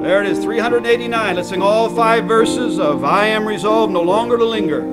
There it is, 389. Let's sing all 5 verses of I Am Resolved No Longer to Linger.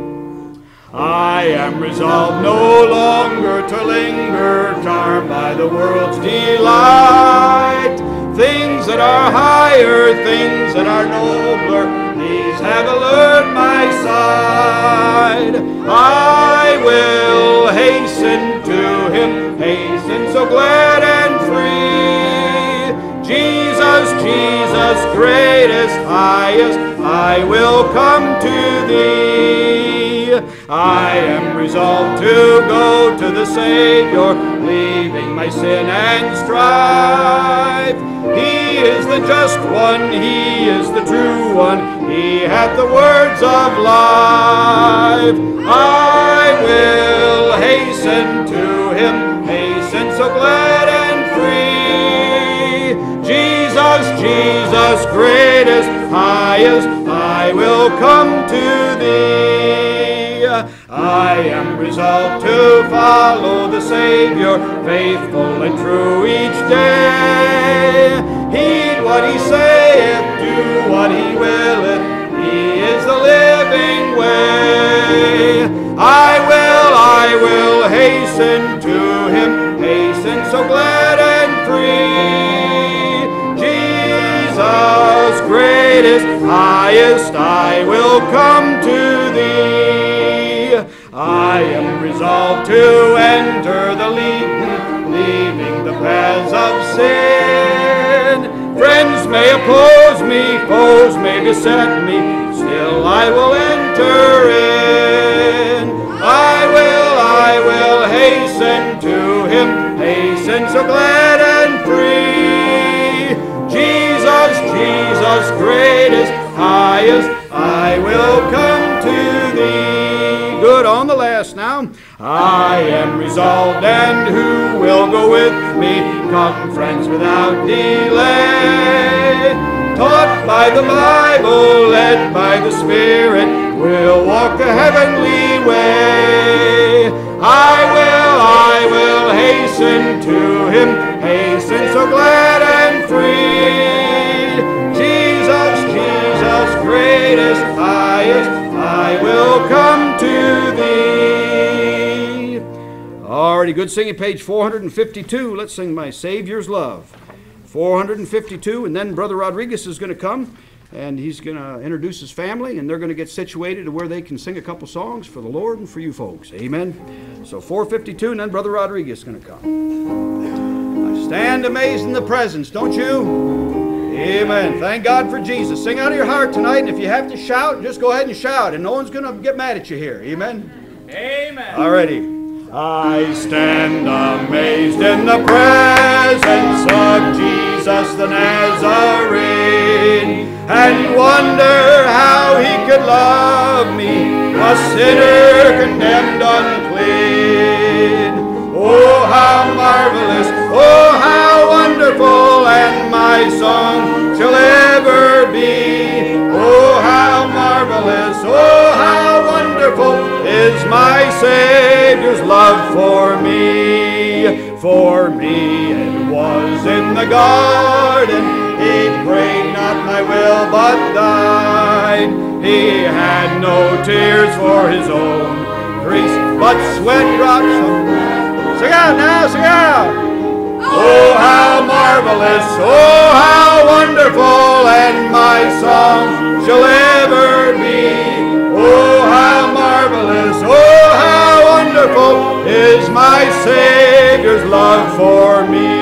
I am resolved no longer to linger, charmed by the world's delight. Things that are higher, things that are nobler, these have allured my side. I will hasten to him, hasten so glad and free. Jesus, Jesus, greatest, highest, I will come to thee. I am resolved to go to the Savior, leaving my sin and strife. He is the just one, he is the true one, he hath the words of life. I will hasten to him, hasten so glad and free. Jesus, Jesus, greatest, highest, I will come to thee. I am resolved to follow the Savior, faithful and true each day. Heed what he saith, do what he willeth, he is the living way. I will hasten to him, hasten so glad and free. Jesus, greatest, highest, I will come to thee. I am resolved to enter the leaven, leaving the paths of sin. Friends may oppose me, foes may beset me, still I will enter in. I will hasten to him, hasten so glad and free. Jesus, Jesus, greatest, highest, I will come to thee. Good, on the last now. I am resolved, and who will go with me? Come, friends, without delay. Taught by the Bible, led by the Spirit, we'll walk a heavenly way. I will hasten to him, hasten so glad and free. Jesus, Jesus, greatest, highest, I will come to thee. Alrighty, good singing, page 452. Let's sing My Savior's Love. 452, and then Brother Rodriguez is going to come, and he's going to introduce his family, and they're going to get situated to where they can sing a couple songs for the Lord and for you folks. Amen. So 452, and then Brother Rodriguez is going to come. I stand amazed in the presence, don't you? Amen. Thank God for Jesus. Sing out of your heart tonight, and if you have to shout, just go ahead and shout, and no one's going to get mad at you here. Amen. Amen. Alrighty. I stand amazed in the presence of Jesus the Nazarene, and wonder how he could love me, a sinner condemned unclean. Oh, how marvelous, oh, how wonderful, and my song shall ever be. Oh, how marvelous, oh, how wonderful is my Savior's love for me. For me it was in the garden, he prayed not my will but thine. He had no tears for his own griefs, but sweat drops of blood. Sing out now, sing out. Oh, how marvelous, oh, how wonderful, and my song shall ever be. Oh, how marvelous, oh, how wonderful is my Savior's love for me.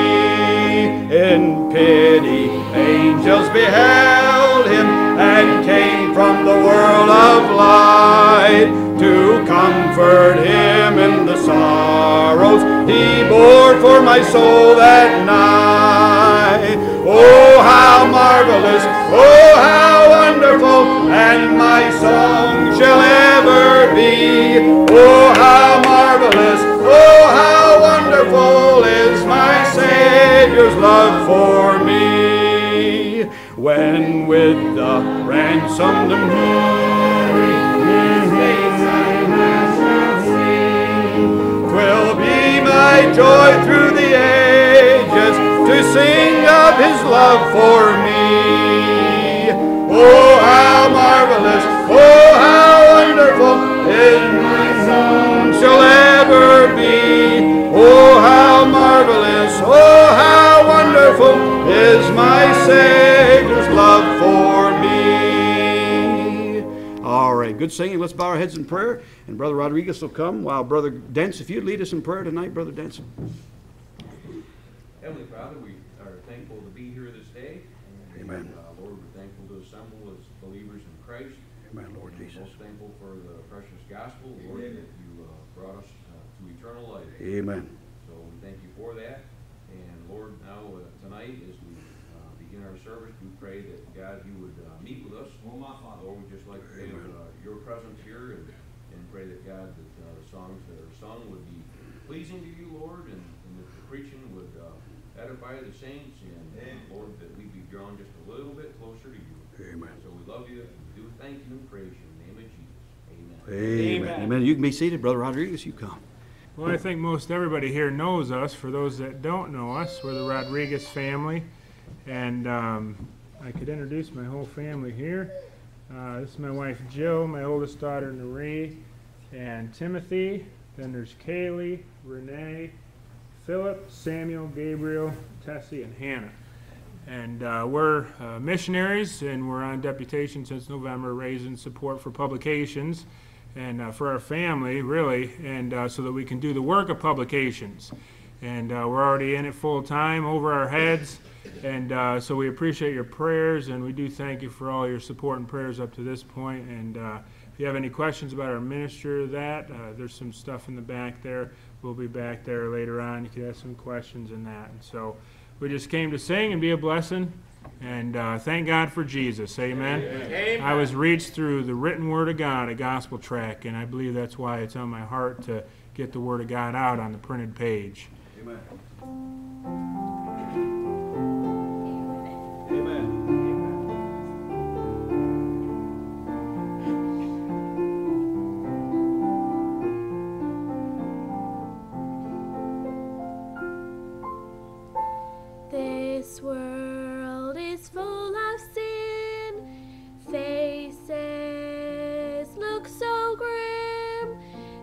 In pity, angels beheld him, and came from the world of light to comfort him in the sorrows he bore for my soul that night. Oh, how marvelous, oh, how wonderful, and my song shall ever be. Oh, how marvelous, oh, how wonderful is my Savior's love for me. When with the ransomed will be my joy through the ages to sing of his love for me. Oh, how marvelous, oh, how wonderful is my song shall ever be. Oh, how marvelous, oh, how wonderful is my Savior's love for me. All right, good singing. Let's bow our heads in prayer, and Brother Rodriguez will come while Brother Dents, if you'd lead us in prayer tonight, Brother Dents. Heavenly Father, we are thankful to be here this day. And, Amen. Lord, we're thankful to assemble as believers in Christ. Amen, Lord and Jesus. Most thankful for the precious gospel, Lord, that you brought us to eternal life. Amen. So we thank you for that. And Lord, now tonight as we begin our service, we pray that God, you would meet with us. Lord, we'd just like to have your presence here and pray that God, that the songs that are sung would be pleasing to you, Lord, and that the preaching would edify the saints, and Lord, that we be drawn just a little bit closer to you. Amen. So we love you, we do thank you and praise you in the name of Jesus. Amen. Amen. Amen. You can be seated, Brother Rodriguez. You come. Well, I think most everybody here knows us. For those that don't know us, we're the Rodriguez family, and I could introduce my whole family here. This is my wife Jill, my oldest daughter Marie, and Timothy. Then there's Kaylee, Renee, Philip, Samuel, Gabriel, Tessie, and Hannah. And we're missionaries, and we're on deputation since November, raising support for publications and for our family, really, and so that we can do the work of publications. And we're already in it full time, over our heads, and so we appreciate your prayers, and we do thank you for all your support and prayers up to this point. And if you have any questions about our ministry or that, there's some stuff in the back there. We'll be back there later on. You can ask some questions in that. And so we just came to sing and be a blessing, and thank God for Jesus. Amen. Amen. I was reached through the written Word of God, a gospel tract, and I believe that's why it's on my heart to get the Word of God out on the printed page. Amen. This world is full of sin, faces look so grim,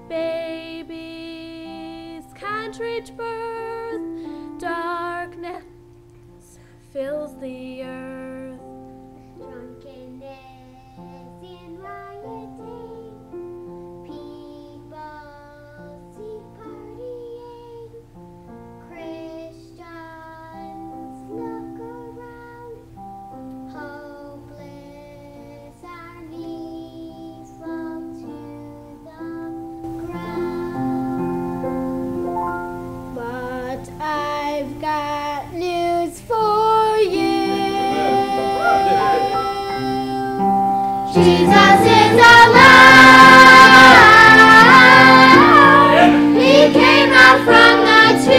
babies can't reach birth, darkness fills the earth. Drunkenness and rioting, people seek partying, Christians look around, hopeless, our knees fall to the ground. But I've got news for you. Jesus is alive. He came out from the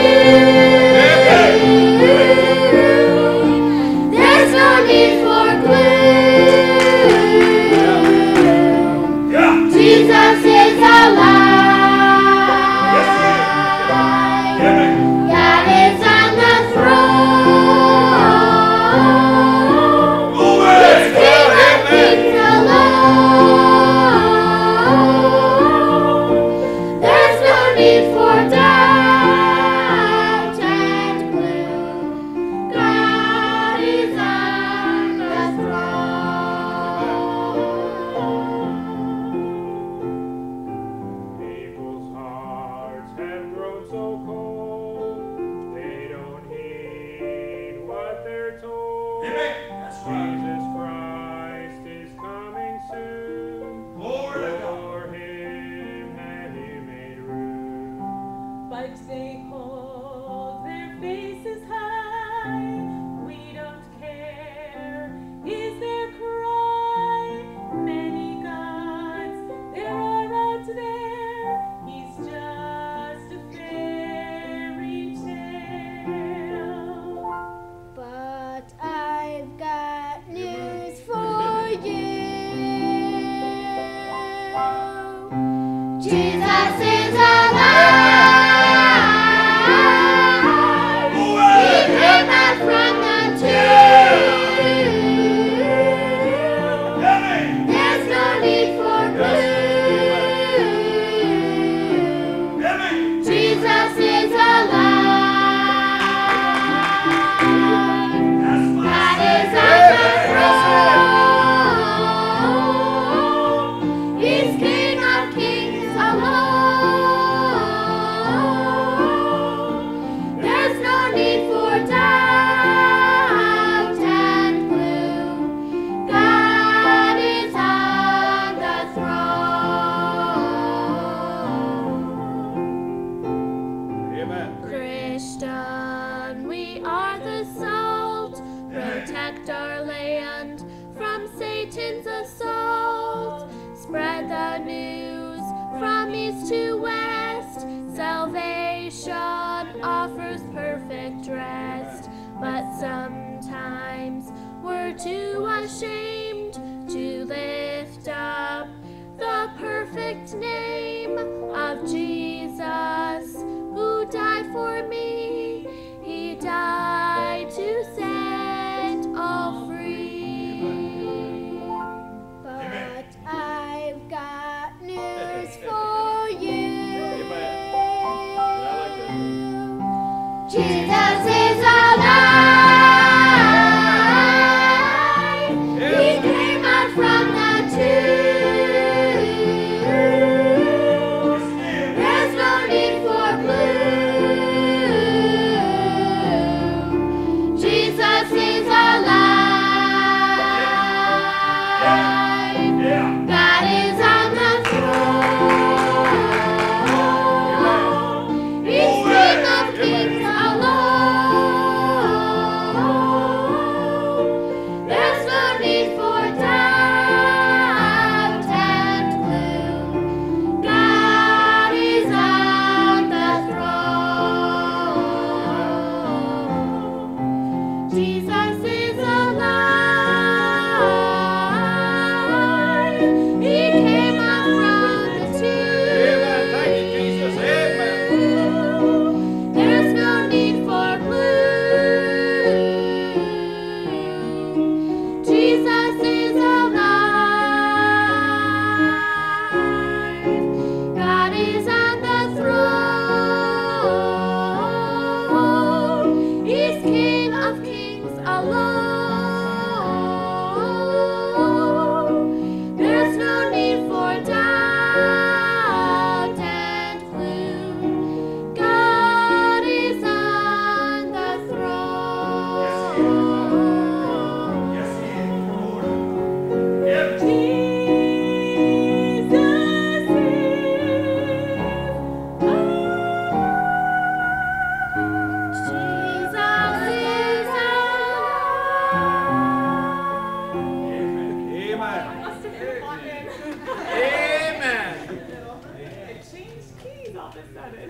tomb. There's no need for gloom. Jesus is alive. God is on the throne. He's King of kings alone. There's no need for doubt and gloom. God is on the throne. People's hearts have grown so cold, they don't heed what they're told. Jesus Christ is coming soon. For him have you made room. But they hold their faces high. We don't care, is their cry. Many gods there are out there. He's just a fairy tale. But I've got news for you. Jesus is alive. He came out from the tomb. east to west, salvation offers perfect rest. But sometimes we're too ashamed to lift up the perfect name of Jesus, who died for me. He died to set all free. But I've got news for you. Jesus is alive. He came out from the tomb. There's no need for gloom. Jesus is alive. God is on the throne. He's King of kings alone. There's no need for doubt and gloom. God is on the throne. Jesus is alive. He came out from the tomb. Thank you, Jesus. Amen. There's no need for gloom. Jesus is alive. God is on the throne. He's King of kings alone. There's no need for doubt and gloom. God is on the throne. Yes, He is, Lord. Amen. It changed keys all of a sudden.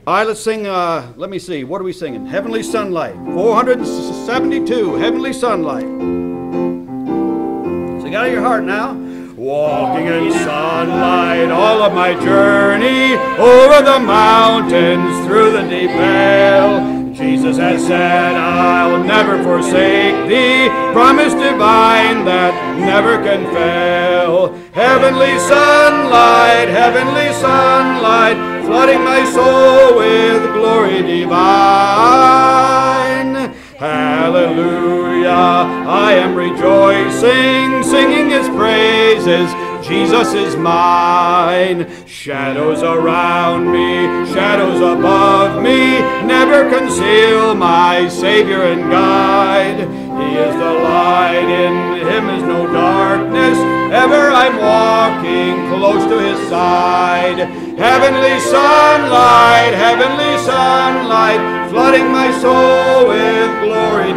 All right, let's sing, let me see, what are we singing? Heavenly Sunlight, 472, Heavenly Sunlight. Sing out of your heart now. Walking in sunlight all of my journey, over the mountains, through the deep vale. Jesus has said, I'll never forsake thee, promise divine that never can fail. Heavenly sunlight, flooding my soul with glory divine. Hallelujah, I am rejoicing, singing his praises. Jesus is mine. Shadows around me, shadows above me, never conceal my Savior and guide. He is the light, in him is no darkness. Ever I'm walking close to his side. Heavenly sunlight, flooding my soul with glory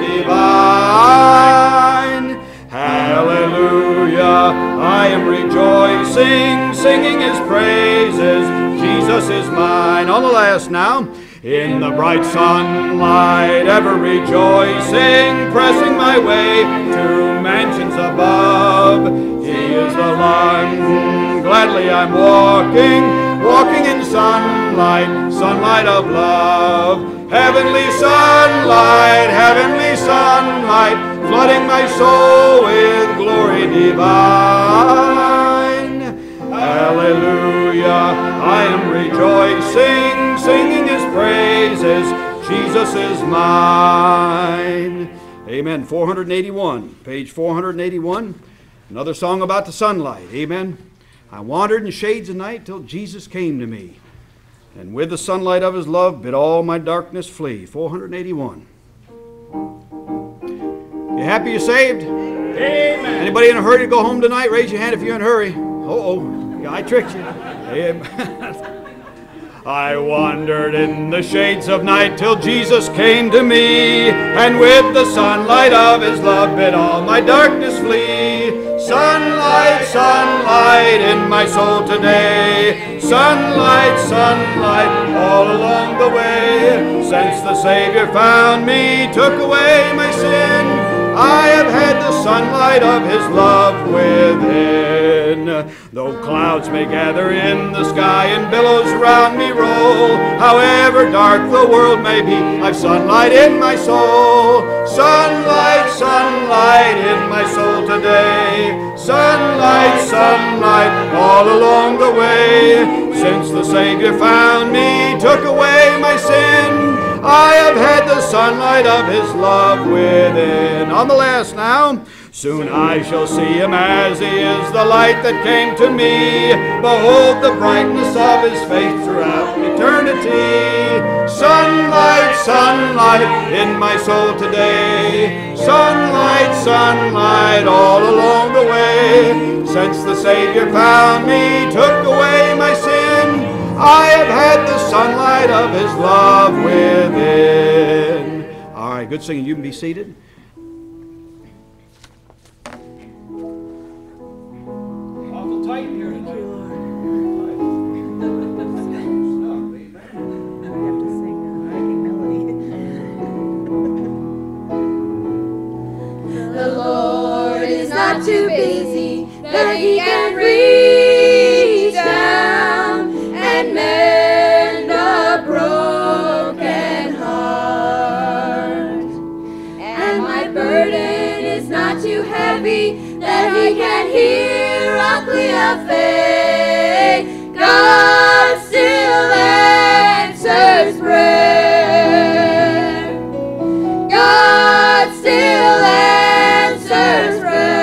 divine. Hallelujah, I am rejoicing, singing his praises. Jesus is mine. On the last now. In the bright sunlight, ever rejoicing, pressing my way to mansions above. He is the one, gladly I'm walking in sunlight, sunlight of love. Heavenly sunlight, flooding my soul with glory divine. Hallelujah, I am rejoicing, singing his praises. Jesus is mine. Amen. 481, page 481. Another song about the sunlight. Amen. I wandered in shades of night till Jesus came to me, and with the sunlight of his love bid all my darkness flee. 481. You happy you're saved? Amen. Anybody in a hurry to go home tonight? Raise your hand if you're in a hurry. Yeah, I tricked you. Amen. I wandered in the shades of night till Jesus came to me, and with the sunlight of his love bid all my darkness flee. Sunlight, sunlight in my soul today. Sunlight, sunlight all along the way. Since the Savior found me, took away my sin, I have had the sunlight of his love within. Though clouds may gather in the sky and billows round me roll, however dark the world may be, I've sunlight in my soul. Sunlight, sunlight in my soul today. Sunlight, sunlight all along the way. Since the Savior found me, took away my sin, I have had the sunlight of his love within. On the last now. Soon I shall see him as he is, the light that came to me. Behold the brightness of his face throughout eternity. Sunlight, sunlight in my soul today. Sunlight, sunlight all along the way. Since the Savior found me, took away my sin, I have had the sunlight of his love within. All right, good singing. You can be seated. Awful tight here tonight. The Lord is not too busy that he can reach down and mend a broken heart. And my burden is not too heavy that he can hear a plea of faith. God still answers prayer. God still answers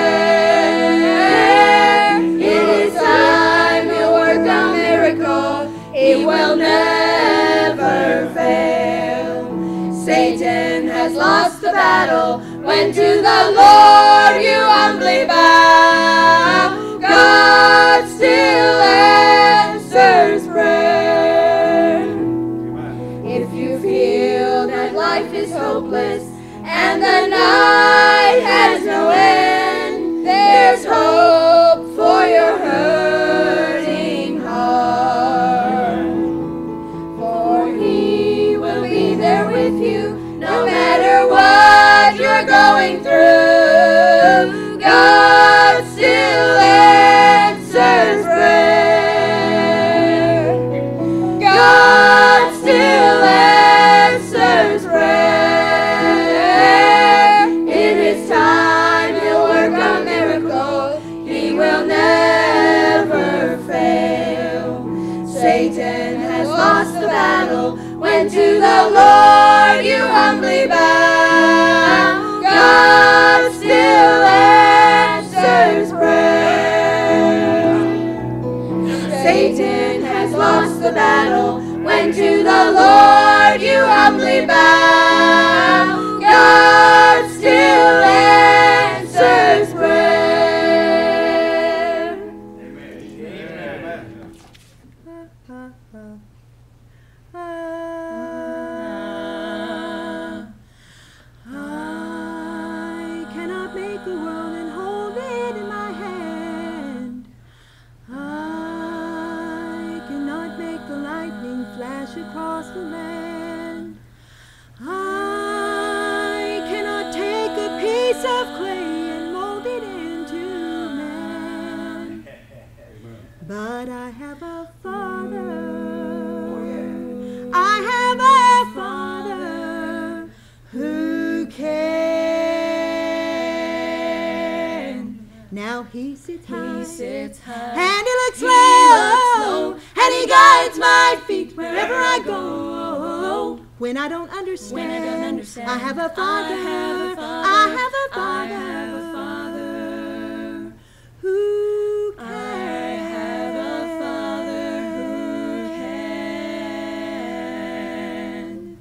prayer. It is time to work a miracle. He will never fail. Satan has lost the battle when to the Lord you humbly bow. God still answers prayer. If you feel that life is hopeless and the night has no end, there's hope for your hurting heart. For he humbly bow, God still answers prayer. Satan has lost the battle when to the Lord you humbly bow, God still answers prayer. Amen. I cannot make the world and hold it in my hand. I cannot make the lightning flash across the land. I cannot take a piece of clay and mold it into man. But I have a Father. I have a Father who can. Now he sits high, and he looks low, and he guides my feet wherever I go. When I don't understand, I have a Father. I have a Father who can. I have a Father who can.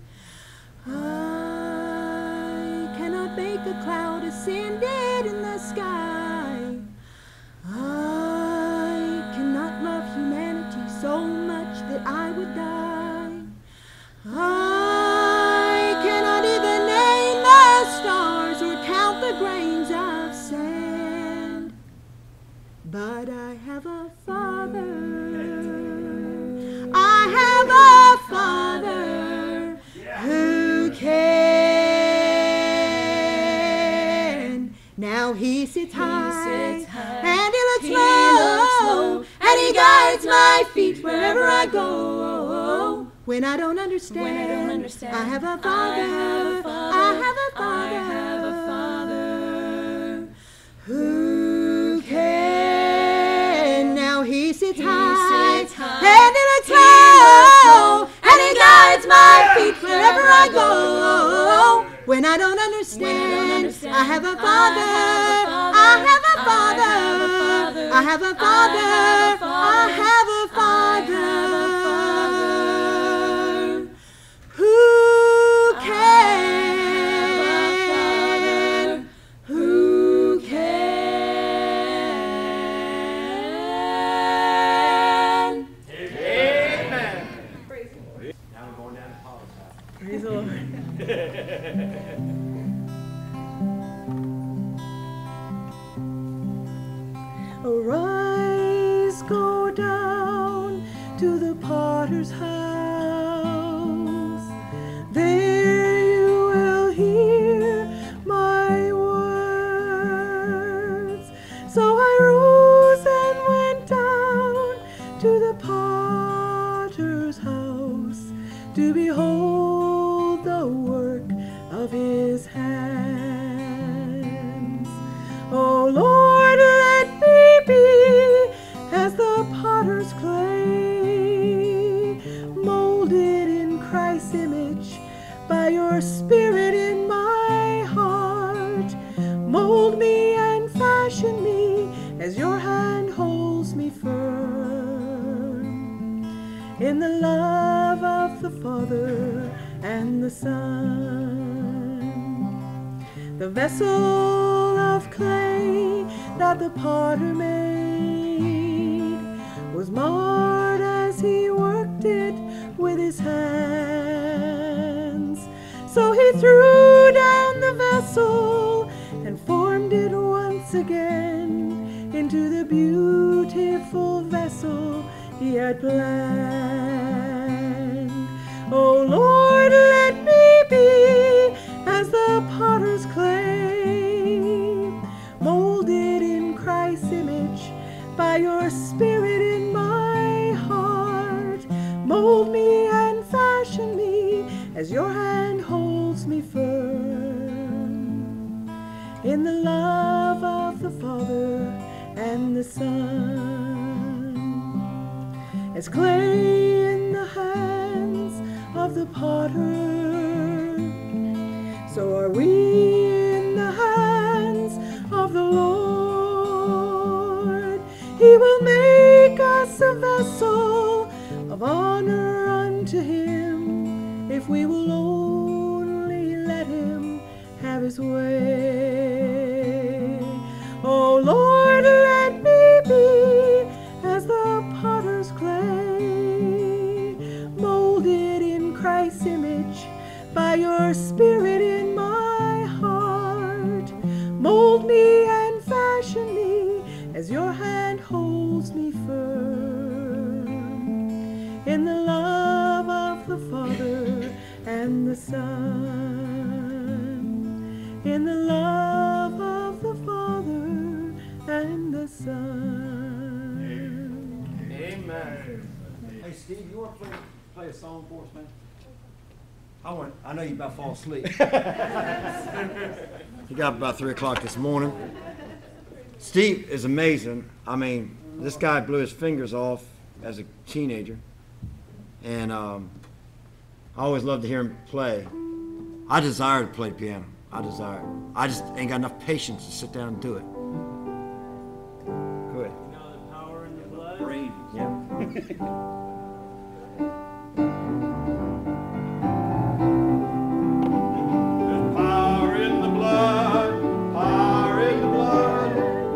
I cannot make a cloud ascended in the sky. I cannot love humanity so much that I would die. I cannot even name the stars or count the grains of sand. But I have a Father. I have a Father who can. Now he sits high, and he looks low, and he guides my feet wherever I go. When I don't understand, I have a Father. I have a Father who can. Now he sits high, and he looks low, and he guides my feet wherever I go. When I don't understand, I have a Father. I have a Father. I have a Father. I have a Father who can. Who can. Amen. Now we're going down to Paul's house. Praise the Lord. Arise, go down to the potter's house. There you will hear my words. So I rose and went down to the potter's house to behold the work of his hands. Oh Lord, let me be as the potter's clay, molded in Christ's image by your Spirit in my heart. Mold me and fashion me as your hand holds me firm, in the love of the Father and the Son. The vessel of clay that the potter made was marred as he worked it with his hands. So he threw down the vessel and formed it once again into the beautiful vessel he had planned. Oh Lord, let me be as the potter's clay, molded in Christ's image by your Spirit in my heart. Mold me and fashion me as your hand holds me firm, in the love of the Father and the Son. As clay in the hands of the potter, So are we in the hands of the Lord. He will make us a vessel of honor unto him if we will only let him have his way. Oh Lord, let me be as the potter's clay, molded in Christ's image by your Spirit in my heart. Mold me and fashion me as your hand holds me firm, in the love of the Father and the Son, in the love of the Father and the Son. Amen. Hey Steve, you want to play a song for us, man? I know you about to fall asleep. He got up about 3 o'clock this morning. Steve is amazing. I mean, this guy blew his fingers off as a teenager. And I always loved to hear him play. I desire to play piano. I desire it. I just ain't got enough patience to sit down and do it. Go ahead. You know the power in the blood? Brave. Yeah. There's power in the blood, power in the blood.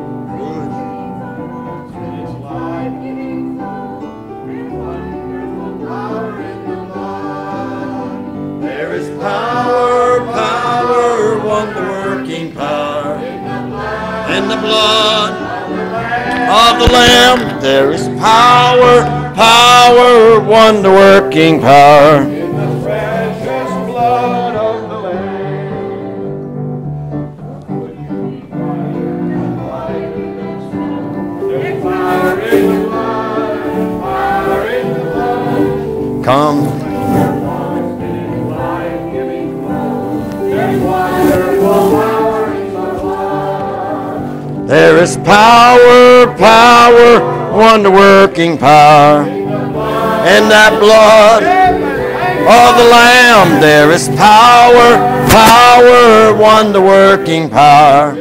It's life-giving, wonderful power in the blood. There is power, power, wonder-working power in the blood of the Lamb. There is power, power, wonder-working power. In the precious blood of the Lamb. There's power in the blood, power in the blood. Come. There's wonderful power in the blood. There is power, power, wonder-working power in that blood of the Lamb. There is power, power, wonder-working power.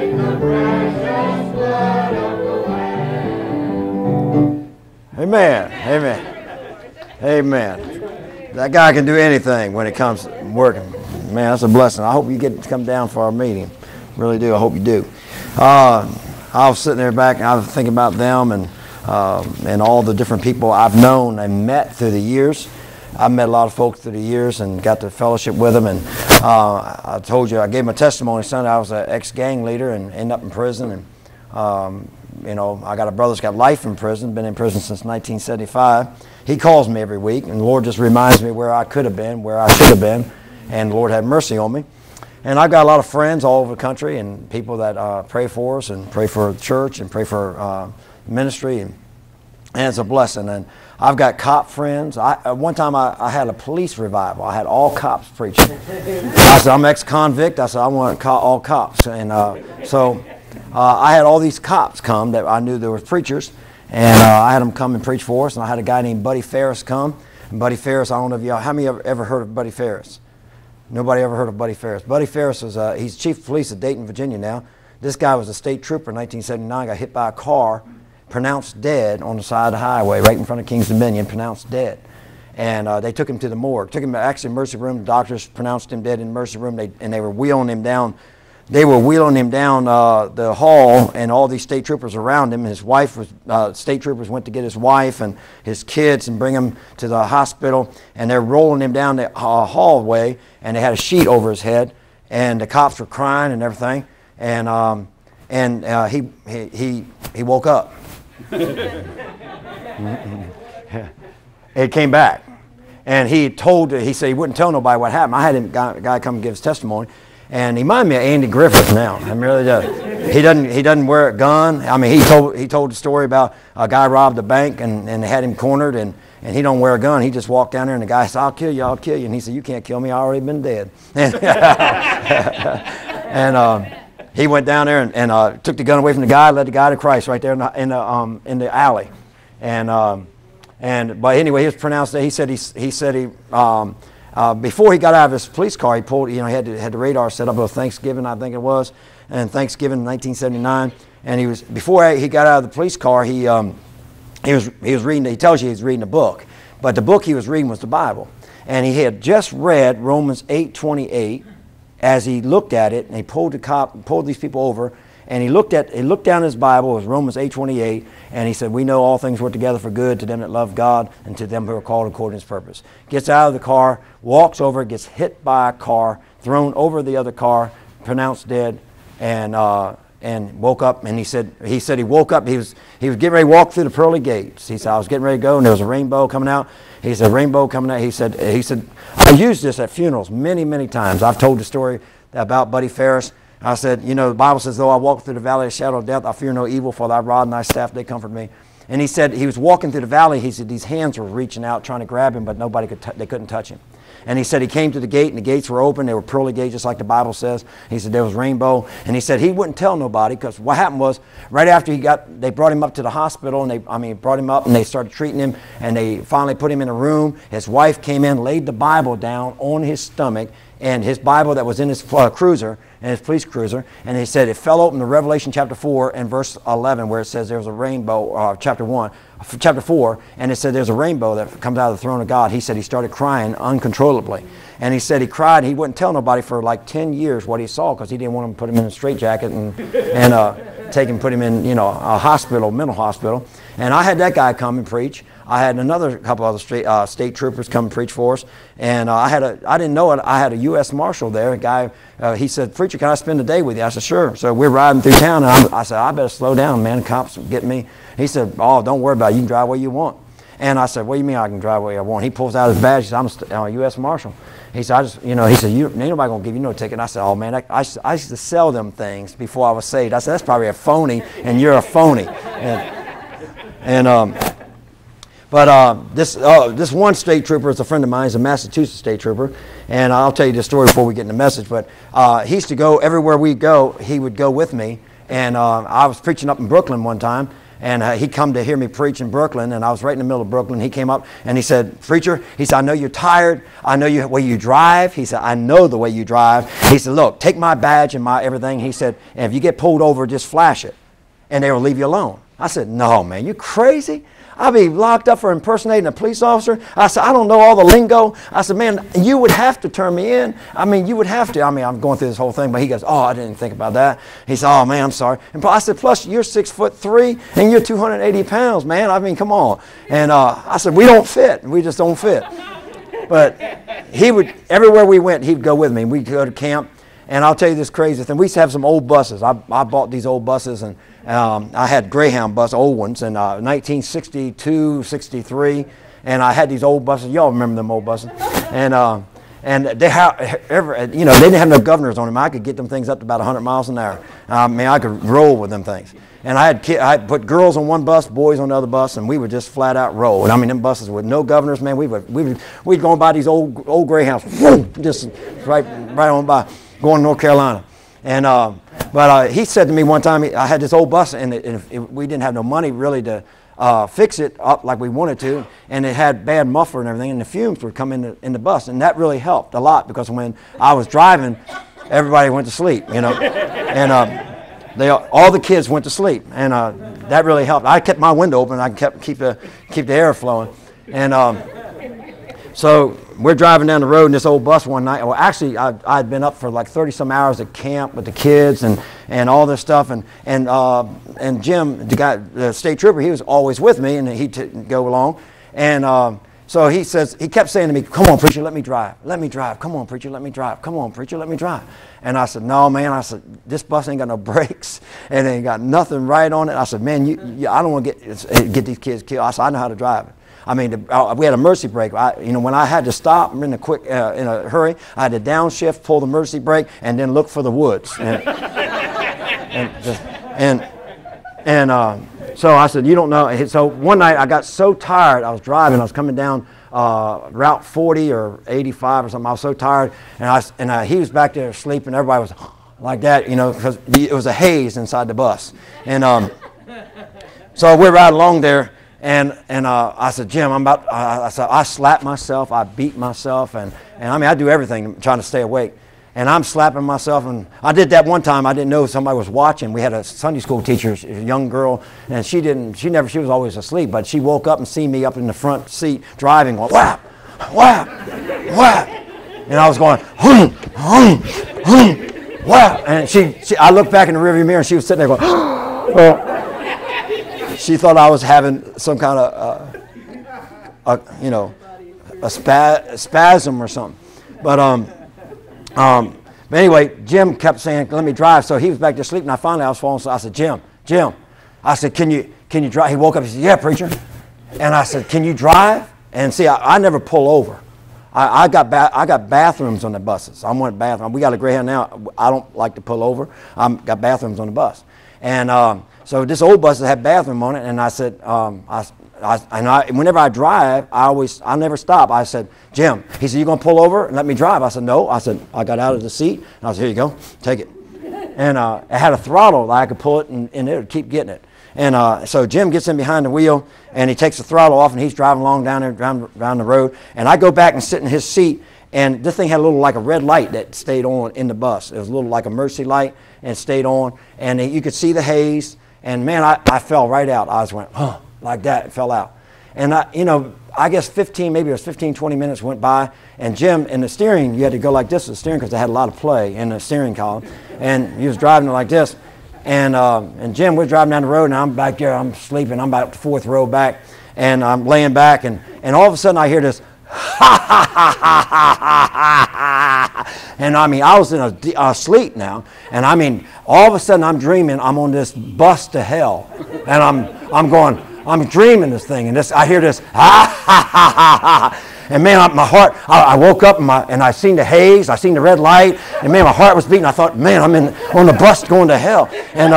Amen. Amen. Amen. That guy can do anything when it comes to working. Man, that's a blessing. I hope you get to come down for our meeting. Really do. I hope you do. I was sitting there back and I was thinking about them and all the different people I've known and met through the years. I've met a lot of folks through the years and got to fellowship with them. And I told you, I gave my testimony Sunday. I was an ex-gang leader and ended up in prison. And you know, I got a brother that's got life in prison, been in prison since 1975. He calls me every week, and the Lord just reminds me where I could have been, where I should have been, and the Lord had mercy on me. And I've got a lot of friends all over the country and people that pray for us and pray for the church and pray for ministry, and it's a blessing. And I've got cop friends. One time I had a police revival. I had all cops preaching. I said, I'm ex-convict. I said, I want all cops. And so I had all these cops come that I knew there were preachers, and I had them come and preach for us. And I had a guy named Buddy Ferris come. And Buddy Ferris, I don't know if y'all, how many ever heard of Buddy Ferris? Nobody ever heard of Buddy Ferris. Buddy Ferris was, he's chief of police of Dayton, Virginia now. This guy was a state trooper in 1979, got hit by a car, pronounced dead on the side of the highway, right in front of King's Dominion, pronounced dead. And they took him to the morgue, took him to actually emergency room. The doctors pronounced him dead in the emergency room, and they were wheeling him down. They were wheeling him down the hall, and all these state troopers around him. His wife was, state troopers went to get his wife and his kids and bring him to the hospital, and they're rolling him down the hallway, and they had a sheet over his head, and the cops were crying and everything, and he woke up. It came back, and he said he wouldn't tell nobody what happened. I had a guy come and give his testimony. And he reminded me of Andy Griffith now. I mean, really does. He doesn't wear a gun. I mean, he told the story about a guy robbed a bank and they had him cornered, and he don't wear a gun. He just walked down there and the guy said, I'll kill you. And he said, you can't kill me. I already been dead. And he went down there and took the gun away from the guy, led the guy to Christ right there in the alley. But anyway, he was pronounced dead. He said before he got out of his police car, he pulled, he had the radar set up on Thanksgiving, I think it was, and Thanksgiving in 1979. And before he got out of the police car, he was reading. He tells you he was reading a book, but the book he was reading was the Bible, and he had just read Romans 8:28. As he looked at it, and he pulled these people over, and he looked down his Bible. It was Romans 8:28, and he said, "We know all things work together for good to them that love God and to them who are called according to His purpose." Gets out of the car, walks over, gets hit by a car, thrown over the other car, pronounced dead, and woke up. And he said he woke up. He was getting ready to walk through the pearly gates. He said, "I was getting ready to go, and there was a rainbow coming out." He said, "Rainbow coming out." He said, "I used this at funerals many, many times. I've told the story about Buddy Ferris. I said, the Bible says, though I walk through the valley of the shadow of death, I fear no evil, for thy rod and thy staff, they comfort me." And he said he was walking through the valley. He said these hands were reaching out, trying to grab him, but they couldn't touch him. And he said he came to the gate, and the gates were open. They were pearly gates, just like the Bible says. He said there was rainbow. And he said he wouldn't tell nobody, because what happened was, right after they brought him up to the hospital, and brought him up, and they started treating him, and they finally put him in a room. His wife came in, laid the Bible down on his stomach, and his Bible that was in his cruiser, in his police cruiser, and he said it fell open to Revelation chapter 4 and verse 11, where it says there was a rainbow, chapter 4, and it said there's a rainbow that comes out of the throne of God. He said he started crying uncontrollably. And he said he cried, and he wouldn't tell nobody for like 10 years what he saw, because he didn't want him to put him in a straitjacket and put him in, a hospital, mental hospital. And I had that guy come and preach. I had another couple other state troopers come and preach for us. And I didn't know it, I had a U.S. Marshal there, a guy, he said, "Preacher, can I spend the day with you?" I said, "Sure." So we're riding through town, and I said, "I better slow down, man, cops get me." He said, "Oh, don't worry about it, you can drive where you want." And I said, "What do you mean I can drive where I want?" He pulls out his badge, he said, "I'm a U.S. Marshal." He said, ain't nobody going to give you no ticket. And I said, "Oh, man, I used to sell them things before I was saved." I said, "That's probably a phony, and you're a phony." This one state trooper is a friend of mine. He's a Massachusetts state trooper. And I'll tell you this story before we get in the message. But he used to go, everywhere we go, he would go with me. And I was preaching up in Brooklyn one time. And he come to hear me preach in Brooklyn, and I was right in the middle of Brooklyn. He came up and he said, "Preacher," he said, "I know you're tired. I know the way you drive." He said, "I know the way you drive." He said, "Look, take my badge and my everything." He said, "And if you get pulled over, just flash it, and they will leave you alone." I said, "No, man, you crazy? I'll be locked up for impersonating a police officer." I said, "I don't know all the lingo." I said, "Man, you would have to turn me in. You would have to." I'm going through this whole thing, but he goes, "Oh, I didn't think about that." He said, "Oh, man, I'm sorry." And I said, "Plus, you're 6'3" and you're 280 pounds, man. Come on." And I said, "We don't fit. We just don't fit." But he would, everywhere we went, he'd go with me. We'd go to camp. And I'll tell you this crazy thing. We used to have some old buses. I bought these old buses, and I had Greyhound bus, old ones, in 1962, 63. And I had these old buses. Y'all remember them old buses? And they didn't have no governors on them. I could get them things up to about 100 miles an hour. I could roll with them things. And I had put girls on one bus, boys on the other bus, and we would just flat out roll. And them buses with no governors, man. We'd go by these old Greyhounds, whoom, just right on by, going to North Carolina. And but he said to me one time, I had this old bus, and we didn't have no money really to fix it up like we wanted to, and it had bad muffler and everything, and the fumes would come in the bus, and that really helped a lot, because when I was driving, everybody went to sleep, and all the kids went to sleep, and that really helped. I kept my window open. I keep the air flowing, and so we're driving down the road in this old bus one night. Well, actually, I'd been up for like 30-some hours at camp with the kids and all this stuff. And Jim, the guy, the state trooper, he was always with me, and he'd go along. And so he kept saying to me, "Come on, preacher, let me drive. Let me drive. Come on, preacher, let me drive. Come on, preacher, let me drive." And I said, "No, man." I said, "This bus ain't got no brakes, and it ain't got nothing right on it." I said, "Man, I don't want to get these kids killed." I said, "I know how to drive it." We had a mercy brake. When I had to stop in a hurry, I had to downshift, pull the mercy brake, and then look for the woods. So I said, "You don't know." So one night I got so tired. I was driving. I was coming down Route 40 or 85 or something. I was so tired, and he was back there sleeping. Everybody was like that, because it was a haze inside the bus. And so we're riding along there. And I said, Jim, I slapped myself, I beat myself, and I mean, I do everything trying to stay awake. And I'm slapping myself, and I did that one time. I didn't know somebody was watching. We had a Sunday school teacher, a young girl, and she was always asleep, but she woke up and seen me up in the front seat driving, going, whap, whap, whap. And I was going, whap. And I looked back in the rearview mirror, and she was sitting there going, she thought I was having some kind of, a spasm or something. But anyway, Jim kept saying, let me drive. So he was back there sleeping. I was falling asleep. I said, Jim, I said, can you drive? He woke up. He said, yeah, preacher. And I said, can you drive? And see, I never pull over. I got bathrooms on the buses. I want a bathroom. We got a Greyhound now. I don't like to pull over. Got bathrooms on the bus. And so this old bus that had bathroom on it. And I said, whenever I drive, I never stop. I said, Jim, he said, you going to pull over and let me drive? I said, no. I said, I got out of the seat, and I said, here you go, take it. And it had a throttle that I could pull it, and it would keep getting it. And so Jim gets in behind the wheel, and he takes the throttle off, and he's driving along down there, down the road. And I go back and sit in his seat, and this thing had a little like a red light that stayed on in the bus. It was a little like a mercy light, and it stayed on. And you could see the haze, and man, I fell right out. I just went, huh. Like that, it fell out. And I guess 15, maybe it was 15, 20 minutes went by, and Jim, in the steering, you had to go like this with the steering because they had a lot of play in the steering column, and he was driving it like this. And Jim was driving down the road, and I'm back there, I'm sleeping, I'm about the fourth row back, and I'm laying back, and all of a sudden I hear this, ha, ha, ha, ha, ha, ha, ha. And I mean, I was in a sleep now, and I mean, all of a sudden I'm dreaming I'm on this bus to hell, and I'm dreaming this thing, and I hear this, ha, ha, ha, ha, ha. And man, my heart, I woke up and I seen the haze, I seen the red light, and man, my heart was beating. I thought, man, I'm on the bus going to hell. And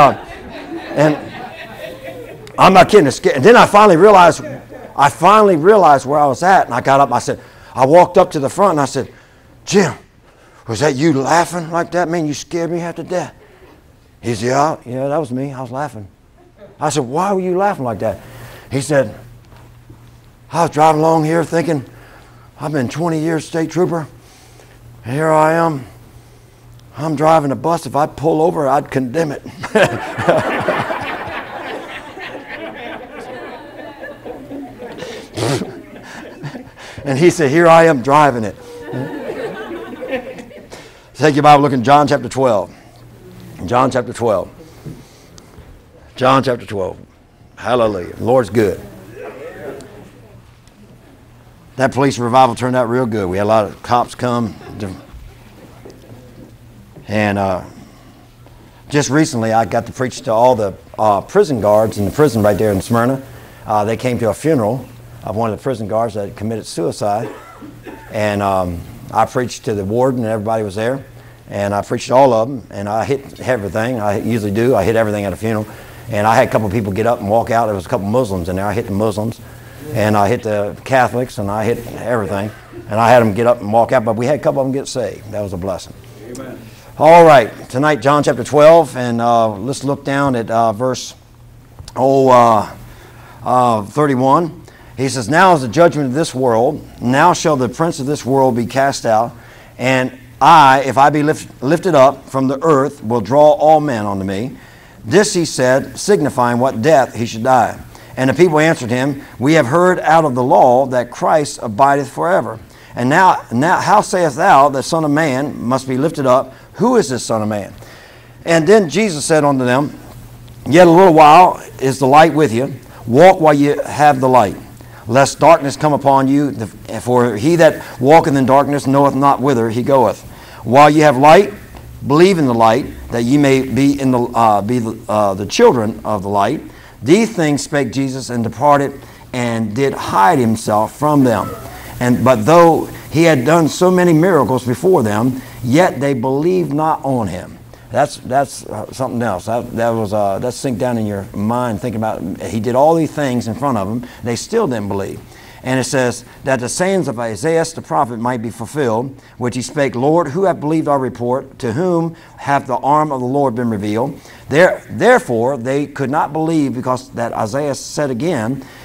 I'm not kidding, it's scary. And then I finally realized where I was at, and I got up, I walked up to the front, and I said, Jim, was that you laughing like that? Man, you scared me half to death. He said, yeah, that was me, I was laughing. I said, why were you laughing like that? He said, I was driving along here thinking, I've been 20 years state trooper. And here I am. I'm driving a bus. If I pull over, I'd condemn it. And he said, here I am driving it. Take your Bible, look in John chapter 12. John chapter 12. John chapter 12. Hallelujah. The Lord's good. That police revival turned out real good. We had a lot of cops come. And just recently, I got to preach to all the prison guards in the prison right there in Smyrna. They came to a funeral of one of the prison guards that had committed suicide. And I preached to the warden, and everybody was there. And I preached to all of them, and I hit everything. I usually do. I hit everything at a funeral. And I had a couple of people get up and walk out. There was a couple of Muslims in there. I hit the Muslims. And I hit the Catholics, and I hit everything. And I had them get up and walk out, but we had a couple of them get saved. That was a blessing. Amen. All right, tonight, John chapter 12, and let's look down at verse 31. He says, now is the judgment of this world. Now shall the prince of this world be cast out. And I, if I be lifted up from the earth, will draw all men unto me. This he said, signifying what death he should die. And the people answered him, we have heard out of the law that Christ abideth forever. And now how sayest thou that Son of Man must be lifted up? Who is this Son of Man? And then Jesus said unto them, yet a little while is the light with you. Walk while you have the light, lest darkness come upon you. For he that walketh in darkness knoweth not whither he goeth. While you have light, believe in the light, that ye may be the children of the light. These things spake Jesus, and departed, and did hide himself from them. But though he had done so many miracles before them, yet they believed not on him. That's something else. That sink down in your mind, thinking about it. He did all these things in front of them. They still didn't believe. And it says that the sayings of Isaiah the prophet might be fulfilled, which he spake, Lord, who hath believed our report? To whom hath the arm of the Lord been revealed? Therefore they could not believe, because that Isaiah said again,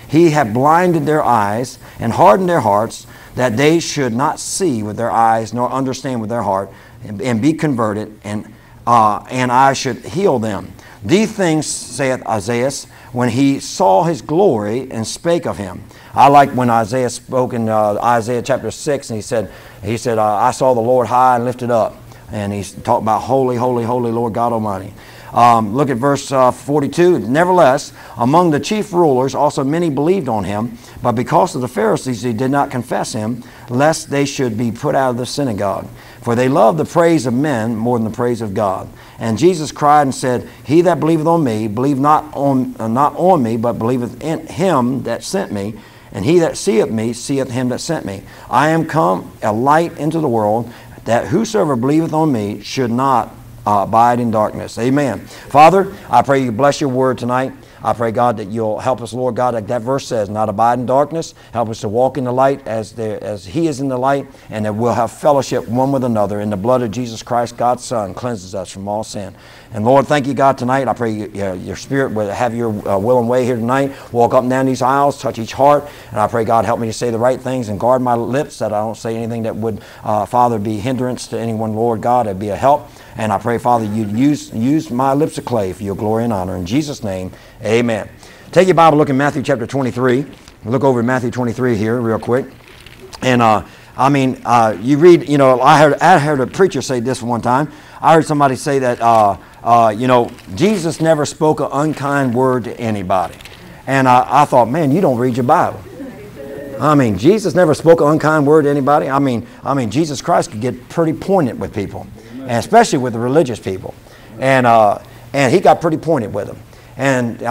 He hath blinded their eyes and hardened their hearts, that they should not see with their eyes, nor understand with their heart, and be converted, and I should heal them. These things saith Isaiah when he saw his glory and spake of him. I like when Isaiah spoke in Isaiah chapter 6, and he said, I saw the Lord high and lifted up. And he's talking about holy, holy, holy Lord God Almighty. Look at verse 42. Nevertheless, among the chief rulers also many believed on him, but because of the Pharisees they did not confess him, lest they should be put out of the synagogue. For they love the praise of men more than the praise of God. And Jesus cried and said, He that believeth on me, believe not on me, but believeth in him that sent me. And he that seeth me, seeth him that sent me. I am come a light into the world, that whosoever believeth on me should not abide in darkness. Amen. Father, I pray you bless your word tonight. I pray, God, that you'll help us, Lord God, like that verse says, not abide in darkness. Help us to walk in the light as he is in the light, and that we'll have fellowship one with another. In the blood of Jesus Christ, God's Son, cleanses us from all sin. And Lord, thank you, God, tonight. I pray your Spirit will have your will and way here tonight. Walk up and down these aisles, touch each heart. And I pray, God, help me to say the right things and guard my lips, that I don't say anything that would, Father, be hindrance to anyone, Lord God. It'd be a help. And I pray, Father, you'd use my lips of clay for your glory and honor. In Jesus' name, amen. Take your Bible, look in Matthew chapter 23. Look over at Matthew 23 here real quick. And you read, I heard a preacher say this one time. I heard somebody say that, Jesus never spoke an unkind word to anybody. And I thought, man, you don't read your Bible. I mean, Jesus never spoke an unkind word to anybody. I mean, Jesus Christ could get pretty poignant with people, and especially with the religious people. And he got pretty pointed with them. And when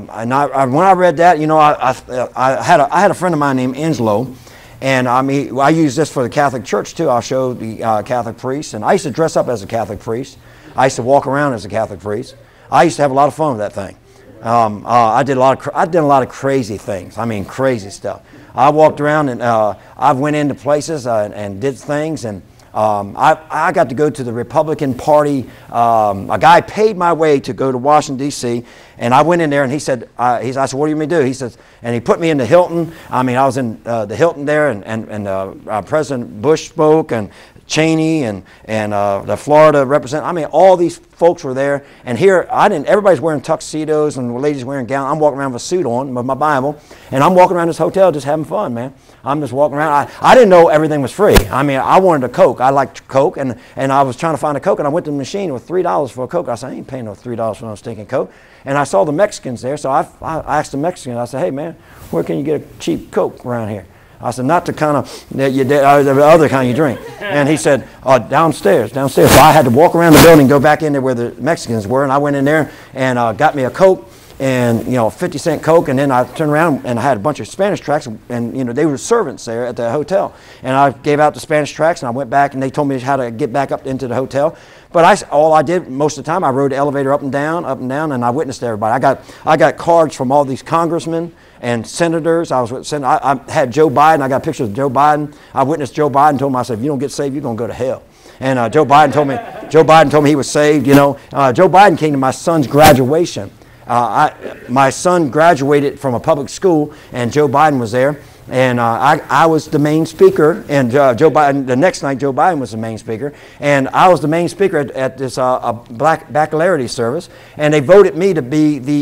I read that, I had a friend of mine named Enslow. And I use this for the Catholic Church too. I'll show the Catholic priests. And I used to dress up as a Catholic priest. I used to walk around as a Catholic priest. I used to have a lot of fun with that thing. I did a lot of crazy things. I mean, crazy stuff. I walked around and I went into places and did things. And I got to go to the Republican Party. A guy paid my way to go to Washington, D.C., and I went in there, and he said, I said, what do you want me to do? He says, and he put me in the Hilton. I was in the Hilton there, and President Bush spoke, and Cheney, and the Florida representative. All these folks were there, and here, everybody's wearing tuxedos, and the ladies wearing gowns. I'm walking around with a suit on, with my Bible, and I'm walking around this hotel just having fun, man. I'm just walking around. I didn't know everything was free. I wanted a Coke. I liked Coke, and I was trying to find a Coke, and I went to the machine with $3 for a Coke. I said, I ain't paying no $3 for no stinking Coke. And I saw the Mexicans there, so I asked the Mexican, I said, hey, man, where can you get a cheap Coke around here? I said, not the kind of, the other kind you drink. And he said, downstairs. So I had to walk around the building, go back in there where the Mexicans were, and I went in there and got me a Coke, and 50-cent Coke, and then I turned around and I had a bunch of Spanish tracts, and they were servants there at the hotel, and I gave out the Spanish tracts, and I went back, and they told me how to get back up into the hotel. But all I did most of the time, I rode the elevator up and down, and I witnessed everybody. I got cards from all these congressmen and senators. I had Joe Biden. I got pictures of Joe Biden. I witnessed Joe Biden. Told him, I said, if you don't get saved, you're gonna go to hell. And Joe Biden told me he was saved. Joe Biden came to my son's graduation. My son graduated from a public school, and Joe Biden was there. And I was the main speaker, and Joe Biden, the next night Joe Biden was the main speaker, and I was the main speaker at this black baccalaureate service, and they voted me to be the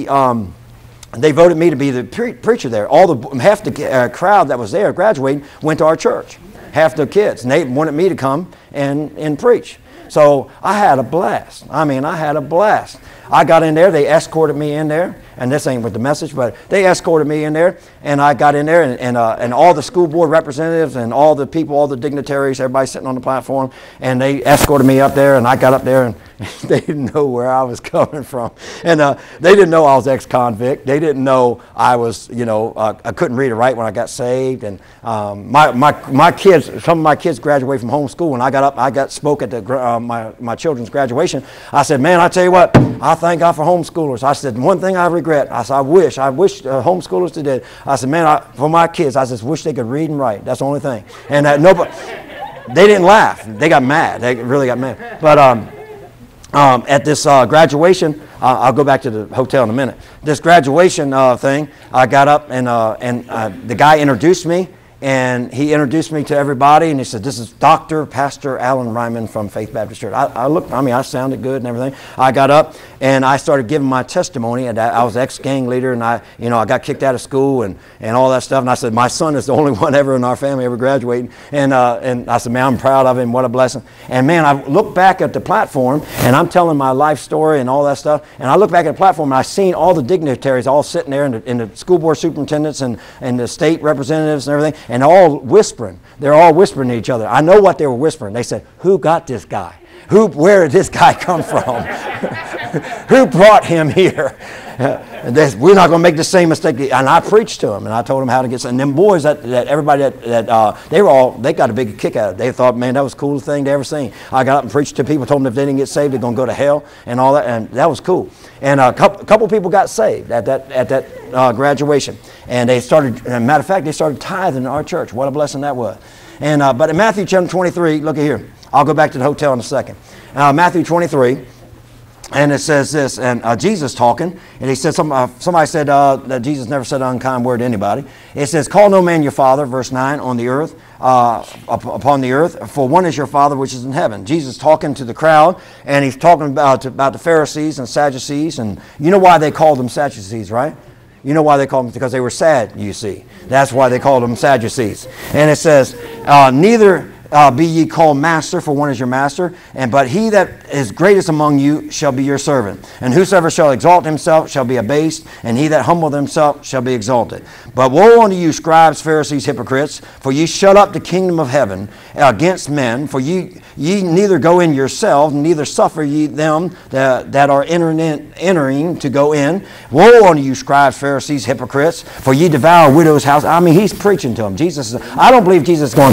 preacher there. Half the crowd that was there graduating went to our church, half the kids, and they wanted me to come and preach. So I had a blast. I got in there, they escorted me in there, and this ain't with the message, but they escorted me in there, and I got in there, and all the school board representatives and all the people, all the dignitaries, everybody sitting on the platform, and they escorted me up there, and I got up there, and they didn't know where I was coming from. And they didn't know I was ex-convict. They didn't know I was, I couldn't read or write when I got saved. And my kids, some of my kids graduated from homeschool. When I got up, I spoke at my children's graduation. I said, man, I tell you what, I thank God for homeschoolers. I said, one thing I regret, I said, I wish homeschoolers did. I said, man, for my kids, I just wish they could read and write. That's the only thing. And nobody, they didn't laugh. They got mad. They really got mad. But at this graduation, I'll go back to the hotel in a minute. This graduation thing, I got up and the guy introduced me. And he introduced me to everybody, and he said, "This is Pastor Alan Ryman from Faith Baptist Church." I sounded good and everything. I got up and I started giving my testimony. And I was ex-gang leader, and I got kicked out of school and all that stuff. And I said, "My son is the only one ever in our family ever graduating." And I said, "Man, I'm proud of him. What a blessing." And man, I look back at the platform, and I'm telling my life story and all that stuff. And I look back at the platform, and I seen all the dignitaries all sitting there, and the school board superintendents and the state representatives and everything. And all whispering. They're all whispering to each other. I know what they were whispering. They said, "Who got this guy? Where did this guy come from? Who brought him here? We're not going to make the same mistake." And I preached to them, and I told them how to get. And them boys that everybody they got a big kick out of it. They thought, man, that was the coolest thing they ever seen. I got up and preached to people, told them if they didn't get saved, they're going to go to hell and all that, and that was cool. And a couple people got saved at that graduation, and they started. Matter of fact, they started tithing in our church. What a blessing that was. And but in Matthew chapter 23, look at here. I'll go back to the hotel in a second. Matthew 23. And it says this, and Jesus talking, and he said, somebody said that Jesus never said an unkind word to anybody. It says, "Call no man your father," verse 9, "on the earth, upon the earth, for one is your Father which is in heaven." Jesus talking to the crowd, and he's talking about the Pharisees and Sadducees, and you know why they called them Sadducees, right? You know why they called them? Because they were sad, you see. That's why they called them Sadducees. And it says, "Neither be ye called master, for one is your master, but he that is greatest among you shall be your servant. And whosoever shall exalt himself shall be abased, and he that humbleth himself shall be exalted. But woe unto you, scribes, Pharisees, hypocrites, for ye shut up the kingdom of heaven against men, for ye neither go in yourselves, neither suffer ye them that are entering to go in. Woe unto you, scribes, Pharisees, hypocrites, for ye devour widows' houses." I mean, he's preaching to them. I don't believe Jesus is going,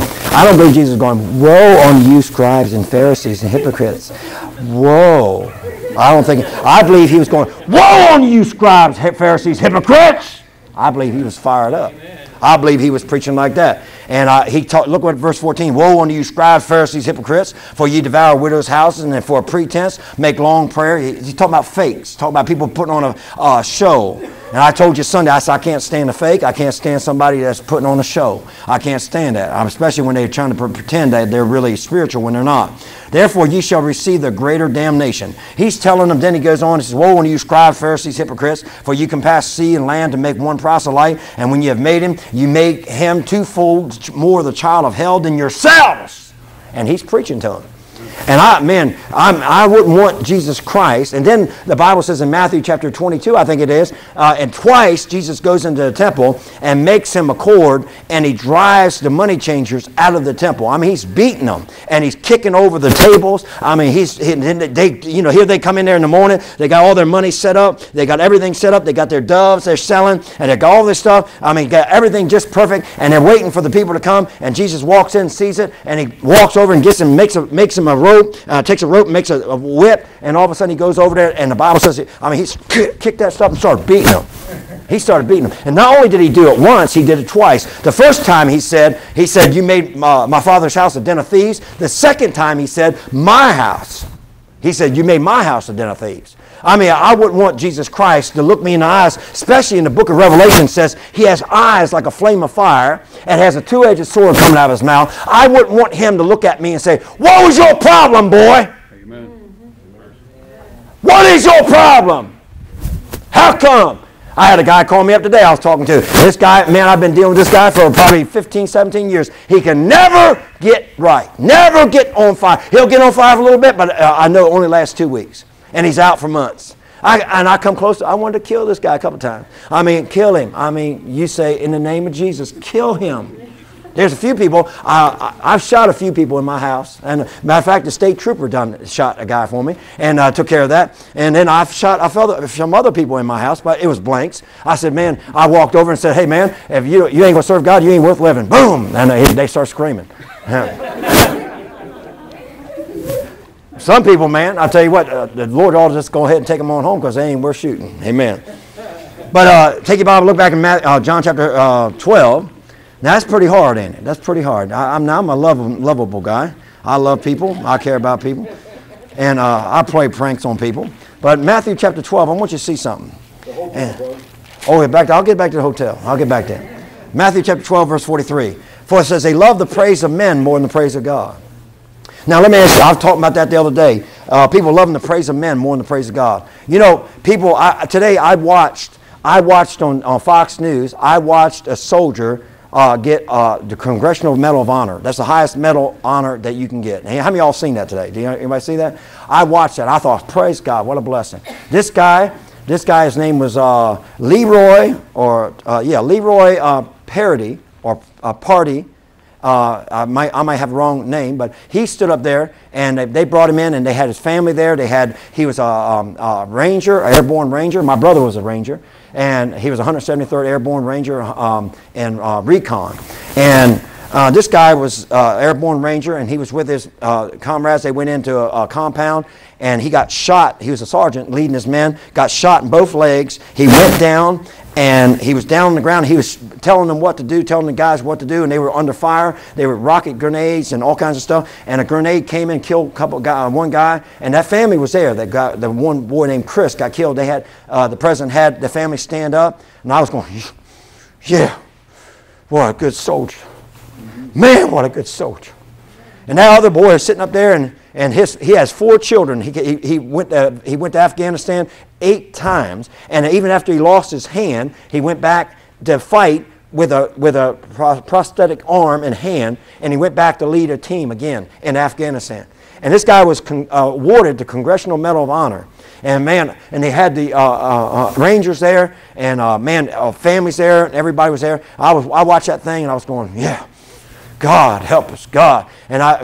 "Woe on you, scribes and Pharisees and hypocrites." Whoa. I believe he was going, "Woe on you, scribes, Pharisees, hypocrites." I believe he was fired up. I believe he was preaching like that. And look what verse 14. "Woe unto you, scribes, Pharisees, hypocrites, for ye devour widows' houses, and for a pretense make long prayer." He's talking about fakes. Talking about people putting on a show. And I told you Sunday, I said, I can't stand a fake. I can't stand somebody that's putting on a show. I can't stand that, especially when they're trying to pretend that they're really spiritual when they're not. "Therefore ye shall receive the greater damnation." He's telling them, then he goes on, he says, "Woe unto you, scribes, Pharisees, hypocrites, for you compass sea and land to make one proselyte, and when you have made him, you make him twofold more the child of hell than yourselves." And he's preaching to them. And I wouldn't want Jesus Christ. And then the Bible says in Matthew chapter 22, I think it is, and twice Jesus goes into the temple and makes him a cord, and he drives the money changers out of the temple. I mean, he's beating them, and he's kicking over the tables. I mean, here they come in there in the morning. They got all their money set up. They got everything set up. They got their doves they're selling, and they got all this stuff. I mean, got everything just perfect, and they're waiting for the people to come. And Jesus walks in, sees it, and he walks over and gets him, makes him a rope, takes a rope, makes a whip, and all of a sudden he goes over there, and the Bible says, he's kicked that stuff and started beating them. He started beating them. And not only did he do it once, he did it twice. The first time he said, "You made my Father's house a den of thieves." The second time he said, "My house." He said, "You made my house a den of thieves." I mean, I wouldn't want Jesus Christ to look me in the eyes, especially in the book of Revelation says he has eyes like a flame of fire and has a two-edged sword coming out of his mouth. I wouldn't want him to look at me and say, "What was your problem, boy?" Amen. "What is your problem? How come?" I had a guy call me up today I was talking to. This guy, man, I've been dealing with this guy for probably 15, 17 years. He can never get right. Never get on fire. He'll get on fire for a little bit, but I know it only lasts 2 weeks. And he's out for months. I come close I wanted to kill this guy a couple times. I mean, kill him. I mean, you say, in the name of Jesus, kill him. There's a few people, I've shot a few people in my house. And matter of fact, the state trooper shot a guy for me and took care of that. And then I felt some other people in my house, but it was blanks. I said, man, I walked over and said, "Hey, man, if you ain't going to serve God, you ain't worth living." Boom! And they start screaming. Some people, man, I'll tell you what, the Lord ought to just go ahead and take them on home because they ain't worth shooting. Amen. But take your Bible, look back in John chapter 12. Now, that's pretty hard, ain't it? That's pretty hard. I'm a lovable guy. I love people. I care about people. And I play pranks on people. But Matthew chapter 12, I want you to see something. I'll get back to the hotel. I'll get back there. Matthew chapter 12, verse 43. For it says, they love the praise of men more than the praise of God. Now, let me ask you, I was talking about that the other day. People loving the praise of men more than the praise of God. You know, people, today I watched on Fox News, I watched a soldier get the Congressional Medal of Honor. That's the highest medal honor that you can get. Hey, how many of y'all seen that today? Anybody see that? I watched that. I thought, praise God, what a blessing. This guy, his name was Leroy Parody or Party. I might have the wrong name, but he stood up there, and they brought him in, and they had his family there. He was a Ranger, an Airborne Ranger. My brother was a Ranger, and he was 173rd Airborne Ranger in Recon. And this guy was Airborne Ranger, and he was with his comrades. They went into a compound, and he got shot. He was a sergeant leading his men, got shot in both legs. He went down, and he was down on the ground. He was telling them what to do, telling the guys what to do, and they were under fire. They were rocket grenades and all kinds of stuff. And a grenade came in and killed one guy, and that family was there. The one boy named Chris got killed. They had the president had the family stand up, and I was going, yeah, what a good soldier. Man, what a good soldier. And that other boy is sitting up there, and he has 4 children. He went to Afghanistan 8 times, and even after he lost his hand, he went back to fight with a prosthetic arm and hand, and he went back to lead a team again in Afghanistan. And this guy was awarded the Congressional Medal of Honor. And man, and they had the Rangers there, and families there, and everybody was there. I watched that thing, and I was going, yeah. God help us, God. And I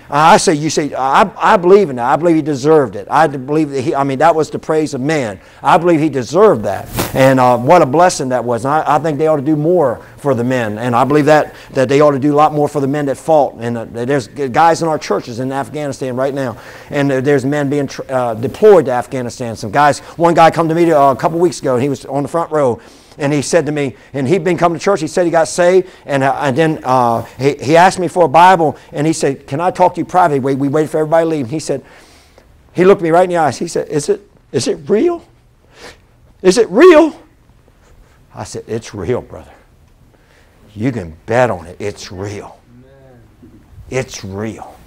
believe in that. I believe he deserved it. I believe that that was the praise of man. I believe he deserved that. And what a blessing that was. And I think they ought to do more for the men. And I believe that they ought to do a lot more for the men that fought. And there's guys in our churches in Afghanistan right now. And there's men being deployed to Afghanistan. One guy come to me a couple weeks ago, and he was on the front row. And he said to me, and he'd been coming to church, he said he got saved, and then he asked me for a Bible, and he said, can I talk to you privately? We waited for everybody to leave. He said, he looked me right in the eyes. He said, is it real? Is it real? I said, it's real, brother. You can bet on it. It's real. It's real.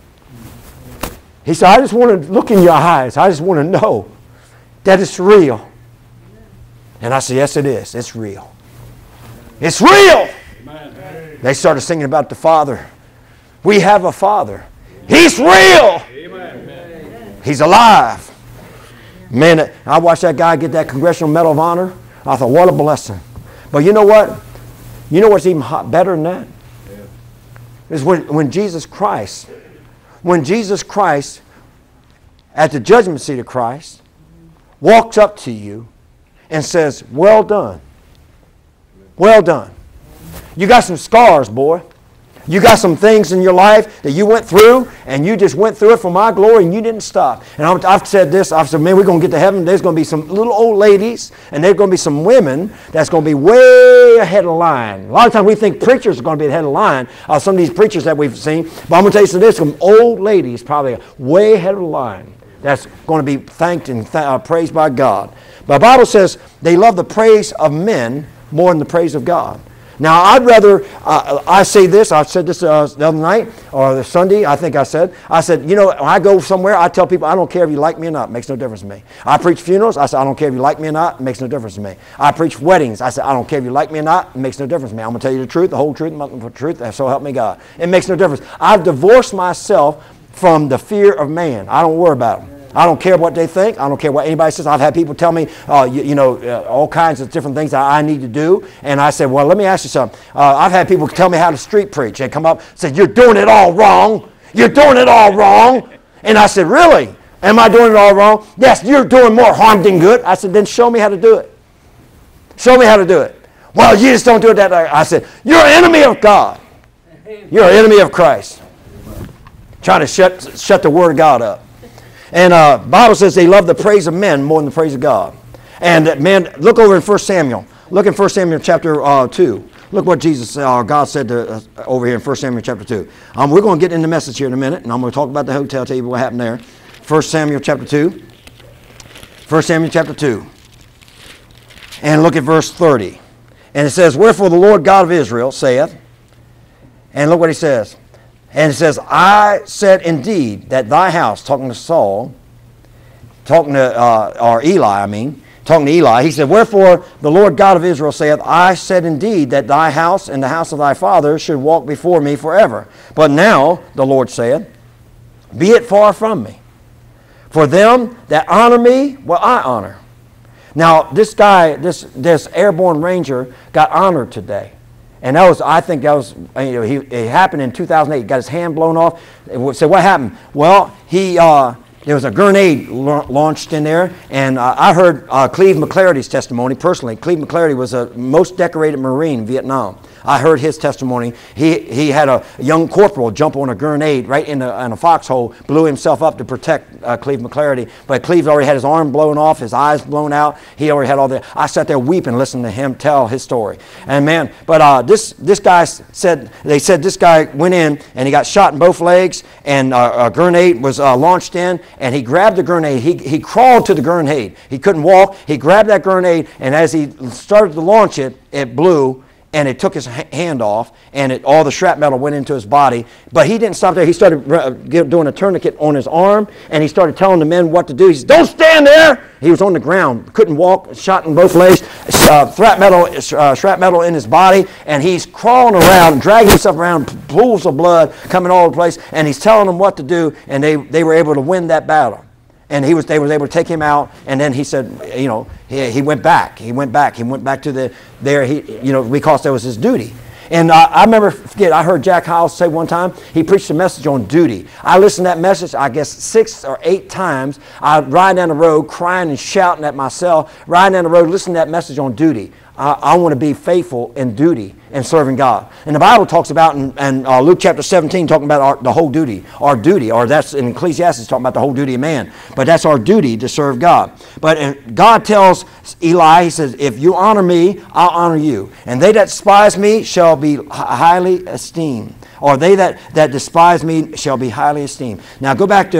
He said, I just want to look in your eyes. I just want to know that it's real. And I said, yes, it is. It's real. It's real. Amen. They started singing about the Father. We have a Father. He's real. Amen. He's alive. Man, I watched that guy get that Congressional Medal of Honor. I thought, what a blessing. But you know what? You know what's even better than that? Yeah. Is when Jesus Christ, at the judgment seat of Christ, walks up to you and says, well done. Well done. You got some scars, boy. You got some things in your life that you went through, and you just went through it for my glory, and you didn't stop. And I've said this. I've said, man, we're going to get to heaven. There's going to be some little old ladies, and there's going to be some women that's going to be way ahead of the line. A lot of times we think preachers are going to be ahead of the line. Some of these preachers that we've seen. But I'm going to tell you some of this. Some old ladies probably way ahead of the line that's going to be thanked and praised by God. But the Bible says they love the praise of men more than the praise of God. Now, I'd rather, I say this, I said this the other night, or the Sunday, I think I said, you know, when I go somewhere, I tell people, I don't care if you like me or not, it makes no difference to me. I preach funerals, I said, I don't care if you like me or not, it makes no difference to me. I preach weddings, I said, I don't care if you like me or not, it makes no difference to me. I'm going to tell you the truth, the whole truth, nothing but the truth, so help me God. It makes no difference. I've divorced myself from the fear of man. I don't worry about them. I don't care what they think. I don't care what anybody says. I've had people tell me, all kinds of different things that I need to do. And I said, well, let me ask you something. I've had people tell me how to street preach. They come up and say, you're doing it all wrong. You're doing it all wrong. And I said, really? Am I doing it all wrong? Yes, you're doing more harm than good. I said, then show me how to do it. Show me how to do it. Well, you just don't do it that way. I said, you're an enemy of God. You're an enemy of Christ. Trying to shut the Word of God up. And the Bible says they love the praise of men more than the praise of God. And man, look over in 1 Samuel. Look in 1 Samuel chapter 2. Look what God said to, over here in 1 Samuel chapter 2. We're going to get in the message here in a minute, and I'm going to talk about the hotel, tell you what happened there. 1 Samuel chapter 2. 1 Samuel chapter 2. And look at verse 30. And it says, wherefore the Lord God of Israel saith, and look what he says. And it says, I said indeed that thy house, talking to Saul, talking to, or Eli, I mean, talking to Eli, he said, wherefore the Lord God of Israel saith, I said indeed that thy house and the house of thy father should walk before me forever. But now, the Lord said, be it far from me. For them that honor me will I honor. Now, this guy, this airborne ranger got honored today. And that was, I think that was, it happened in 2008. He got his hand blown off. So what happened? Well, there was a grenade launched in there, and I heard Cleve McClarity's testimony personally. Cleve McClarity was a most decorated Marine in Vietnam. I heard his testimony. He had a young corporal jump on a grenade right in a foxhole, blew himself up to protect Cleve McClarity. But Cleve already had his arm blown off, his eyes blown out. He already had all that. I sat there weeping, listening to him tell his story. And man, but this guy said, they said this guy went in and he got shot in both legs, and a grenade was launched in, and he grabbed the grenade. He crawled to the grenade. He couldn't walk. He grabbed that grenade, and as he started to launch it, it blew. And it took his hand off, and all the shrapnel went into his body. But he didn't stop there. He started doing a tourniquet on his arm, and he started telling the men what to do. He said, don't stand there! He was on the ground, couldn't walk, shot in both legs, shrapnel in his body, and he's crawling around, dragging himself around, pools of blood coming all over the place, and he's telling them what to do, and they were able to win that battle. And they was able to take him out, and then he said, you know, he went back. He went back to because that was his duty. And I remember, I heard Jack Hyles say one time, he preached a message on duty. I listened to that message, I guess 6 or 8 times. I'd ride down the road crying and shouting at myself, riding down the road, listening to that message on duty. I want to be faithful in duty and serving God. And the Bible talks about in Luke chapter 17, talking about the whole duty, our duty, or that's in Ecclesiastes talking about the whole duty of man. But that's our duty to serve God. But God tells Eli, he says, if you honor me, I'll honor you. And they that despise me shall be highly esteemed. Or they that despise me shall be highly esteemed. Now go back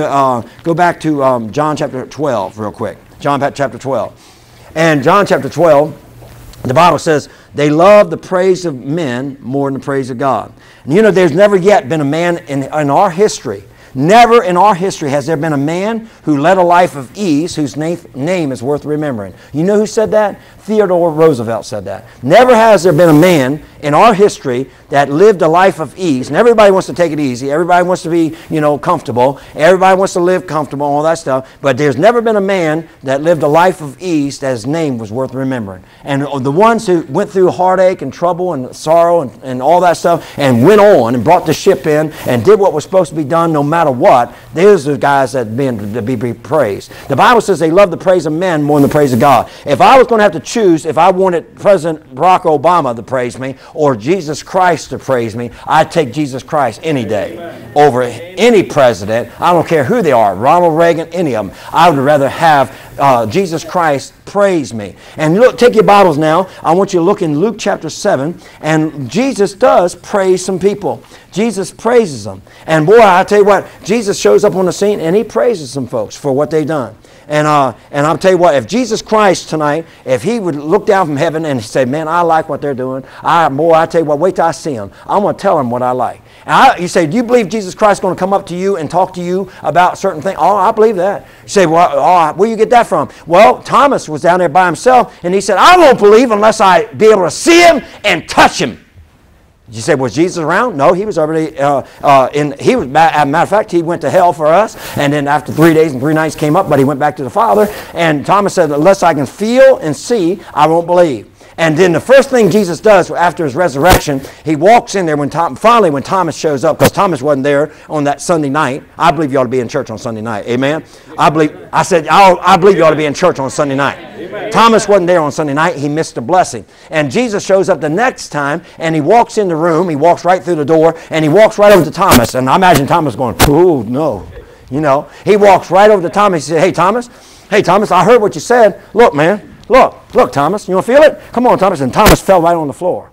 to John chapter 12 real quick. John chapter 12. And John chapter 12, the Bible says, they love the praise of men more than the praise of God. And you know, there's never yet been a man in our history, never in our history has there been a man who led a life of ease whose name is worth remembering. You know who said that? Theodore Roosevelt said that. Never has there been a man in our history that lived a life of ease. And everybody wants to take it easy. Everybody wants to be, comfortable. Everybody wants to live comfortable, all that stuff. But there's never been a man that lived a life of ease that his name was worth remembering. And the ones who went through heartache and trouble and sorrow and all that stuff and went on and brought the ship in and did what was supposed to be done no matter what, there's the guys that to be praised. The Bible says they love the praise of men more than the praise of God. If I was going to have to choose if I wanted President Barack Obama to praise me or Jesus Christ to praise me, I'd take Jesus Christ any day. Amen. Over any president. I don't care who they are, Ronald Reagan, any of them. I would rather have Jesus Christ praise me. And look, take your Bibles now. I want you to look in Luke chapter 7, and Jesus does praise some people. Jesus praises them. And boy, I tell you what, Jesus shows up on the scene and he praises some folks for what they've done. And I'll tell you what, if Jesus Christ tonight, if he would look down from heaven and say, man, I like what they're doing. I tell you what, wait till I see them. I'm going to tell them what I like. And you say, do you believe Jesus Christ is going to come up to you and talk to you about certain things? Oh, I believe that. You say, well, where do you get that from? Well, Thomas was down there by himself, and he said, I won't believe unless I be able to see him and touch him. You say, was Jesus around? No, he was already as a matter of fact, he went to hell for us, and then after 3 days and 3 nights came up, but he went back to the Father. And Thomas said, unless I can feel and see, I won't believe. And then the first thing Jesus does after his resurrection, he walks in there when Thomas shows up, because Thomas wasn't there on that Sunday night. I believe you ought to be in church on Sunday night. Amen? I believe you ought to be in church on Sunday night. Amen. Thomas wasn't there on Sunday night. He missed a blessing. And Jesus shows up the next time, and he walks in the room. He walks right through the door, and he walks right over to Thomas. And I imagine Thomas going, oh, no. He walks right over to Thomas. He said, hey, Thomas, I heard what you said. Look, man. Look, Thomas, you want to feel it? Come on, Thomas. And Thomas fell right on the floor.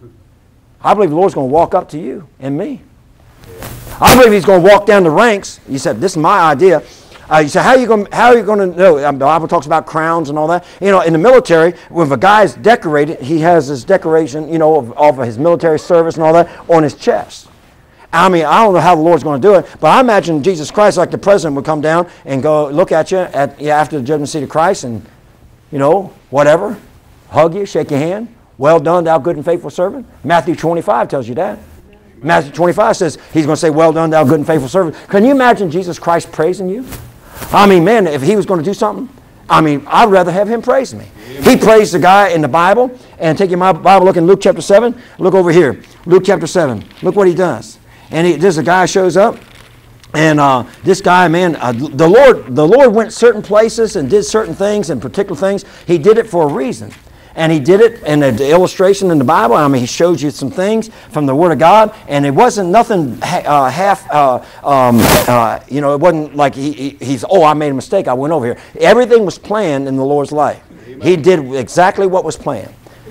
I believe the Lord's going to walk up to you and me. I believe he's going to walk down the ranks. He said, this is my idea. You say, how are you going to know? The Bible talks about crowns and all that. You know, in the military, when a guy is decorated, he has his decoration, you know, of his military service and all that on his chest. I mean, I don't know how the Lord's going to do it, but I imagine Jesus Christ, like the president, would come down and go look at you after the judgment seat of Christ and, you know, whatever, hug you, shake your hand. Well done, thou good and faithful servant. Matthew 25 tells you that. Matthew 25 says he's going to say, well done, thou good and faithful servant. Can you imagine Jesus Christ praising you? I mean, man, if he was going to do something, I mean, I'd rather have him praise me. He praised the guy in the Bible. And take your Bible, look in Luke chapter 7. Look over here. Luke chapter 7. Look what he does. And there's a guy shows up. And this guy, man, the Lord went certain places and did certain things and particular things. He did it for a reason. And he did it in the illustration in the Bible. I mean, he shows you some things from the Word of God. And it wasn't nothing you know, it wasn't like he's, oh, I made a mistake, I went over here. Everything was planned in the Lord's life. He did exactly what was planned.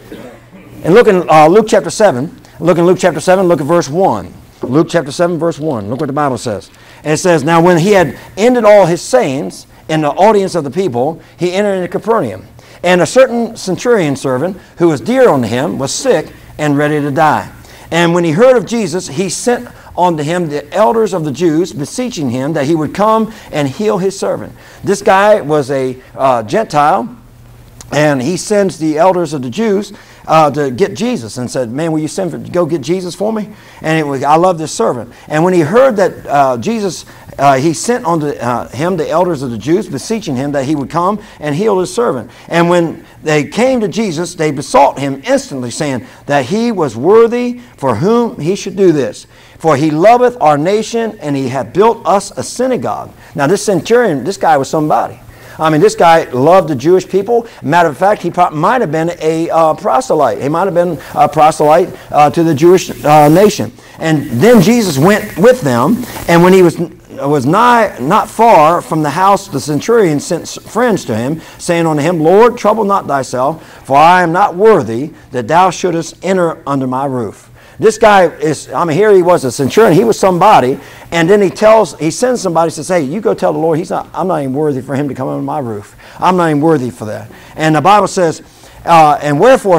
And look in Luke chapter 7. Look in Luke chapter 7, look at verse 1. Luke chapter 7, verse 1. Look what the Bible says. And it says, now when he had ended all his sayings in the audience of the people, he entered into Capernaum. And a certain centurion servant, who was dear unto him, was sick and ready to die. And when he heard of Jesus, he sent unto him the elders of the Jews, beseeching him that he would come and heal his servant. This guy was a Gentile, and he sends the elders of the Jews to get Jesus and said, man, will you go get Jesus for me? And I love this servant. And when he heard that Jesus, he sent unto him the elders of the Jews, beseeching him that he would come and heal his servant. And when they came to Jesus, they besought him instantly, saying that he was worthy for whom he should do this. For he loveth our nation, and he hath built us a synagogue. Now this centurion, this guy was somebody. I mean, this guy loved the Jewish people. Matter of fact, he might have been a proselyte. He might have been a proselyte to the Jewish nation. And then Jesus went with them, and when he was not far from the house, the centurion sent friends to him, saying unto him, Lord, trouble not thyself, for I am not worthy that thou shouldest enter under my roof. This guy is, I mean, here he was a centurion. He was somebody. And then he sends somebody, says, hey, you go tell the Lord, I'm not even worthy for him to come under my roof. I'm not even worthy for that. And the Bible says, and wherefore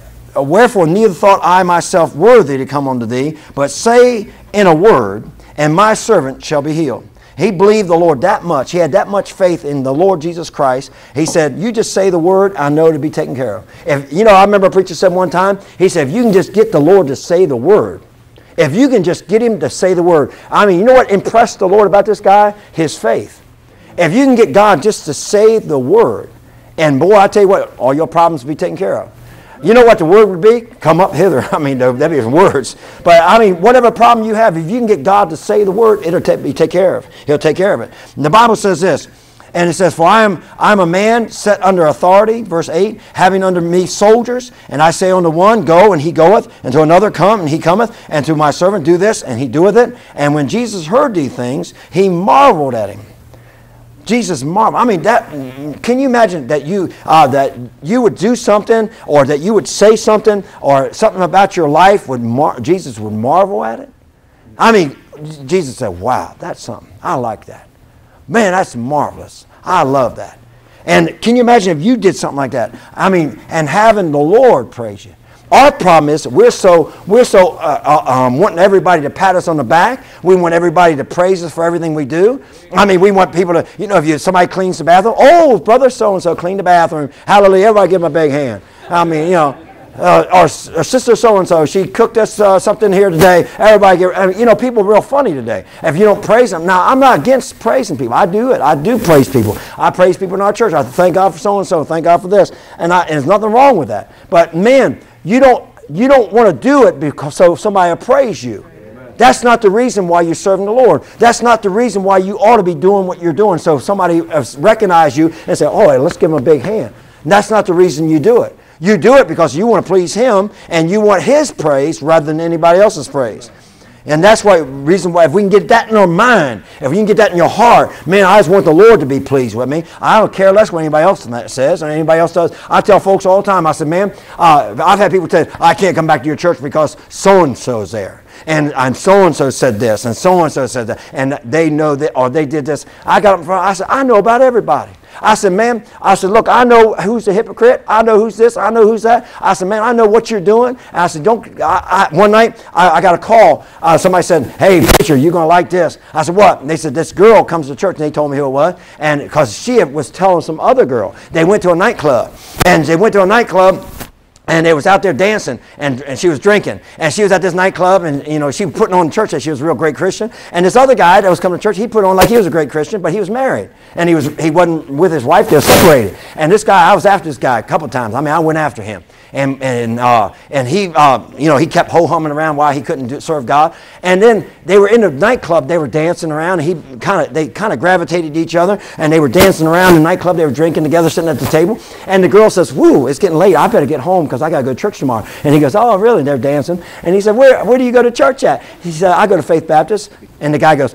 neither thought I myself worthy to come unto thee, but say in a word, and my servant shall be healed. He believed the Lord that much. He had that much faith in the Lord Jesus Christ. He said, you just say the word, I know to be taken care of. I remember a preacher said one time, he said, if you can just get the Lord to say the word, if you can just get him to say the word. I mean, you know what impressed the Lord about this guy? His faith. If you can get God just to say the word, and boy, I tell you what, all your problems will be taken care of. You know what the word would be? Come up hither. I mean, that'd be his words. But I mean, whatever problem you have, if you can get God to say the word, it'll be taken care of. He'll take care of it. And the Bible says this, and it says, for I am a man set under authority, verse 8, having under me soldiers, and I say unto one, go, and he goeth, and to another, come, and he cometh, and to my servant, do this, and he doeth it. And when Jesus heard these things, he marveled at him. Jesus marveled. I mean, can you imagine that you would do something, or that you would say something, or something about your life, Jesus would marvel at it? I mean, Jesus said, wow, that's something. I like that. Man, that's marvelous. I love that. And can you imagine if you did something like that? I mean, and having the Lord praise you. Our problem is we're so wanting everybody to pat us on the back. We want everybody to praise us for everything we do. I mean, we want people to, if somebody cleans the bathroom, oh, brother so-and-so cleaned the bathroom. Hallelujah, everybody give him a big hand. I mean, or sister so-and-so, she cooked us something here today. Everybody give, people are real funny today. If you don't praise them. Now, I'm not against praising people. I do it. I do praise people. I praise people in our church. I thank God for so-and-so. Thank God for this. And there's nothing wrong with that. But, man, you don't want to do it because so somebody will praise you. Amen. That's not the reason why you're serving the Lord. That's not the reason why you ought to be doing what you're doing. So somebody recognize you and say, oh, hey, let's give him a big hand. And that's not the reason you do it. You do it because you want to please him and you want his praise rather than anybody else's praise. And that's why reason why if we can get that in our mind, if we can get that in your heart, man, I just want the Lord to be pleased with me. I don't care less what anybody else says or anybody else does. I tell folks all the time, I said, man, I've had people say, I can't come back to your church because so-and-so's there. and so-and-so said this, and so-and-so said that, and they know that, or they did this. I got up in front, I said, I know about everybody. I said, man, I said, look, I know who's a hypocrite. I know who's this. I know who's that. I said, man, I know what you're doing. And I said, one night, I got a call. Somebody said, hey, preacher, you're going to like this. I said, what? And they said, this girl comes to church, and they told me who it was. And because she was telling some other girl. They went to a nightclub. And they was out there dancing, and she was drinking. And she was at this nightclub, and, you know, she was putting on church that she was a real great Christian. And this other guy that was coming to church, he put on like he was a great Christian, but he was married. And he wasn't with his wife, they were separated. And this guy, I was after this guy a couple times. I mean, I went after him. And he, you know, he kept ho-humming around why he couldn't serve God. And then they were in the nightclub, they were dancing around, and they kind of gravitated to each other, and they were dancing around in the nightclub, they were drinking together, sitting at the table. And the girl says, woo, it's getting late, I better get home because I got to go to church tomorrow. And he goes, oh, really? They're dancing. And he said, where do you go to church at? He said, I go to Faith Baptist. And the guy goes,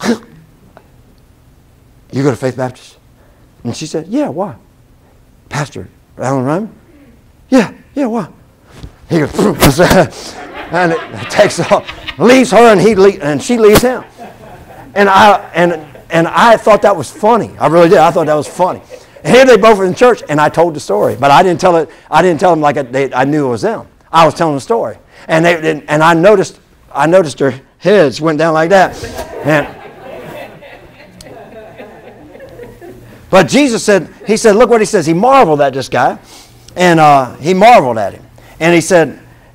you go to Faith Baptist? And she said, yeah, why? Pastor Alan Ryman? Yeah, why? He goes, and it takes off, leaves her, and she leaves him. And I thought that was funny. I really did. I thought that was funny. And here they both were in church, and I told the story, but I didn't tell them like I knew it was them. I was telling the story, and I noticed their heads went down like that, but Jesus said, he said, look what he says. He marveled at this guy. And he marveled at him. And he says,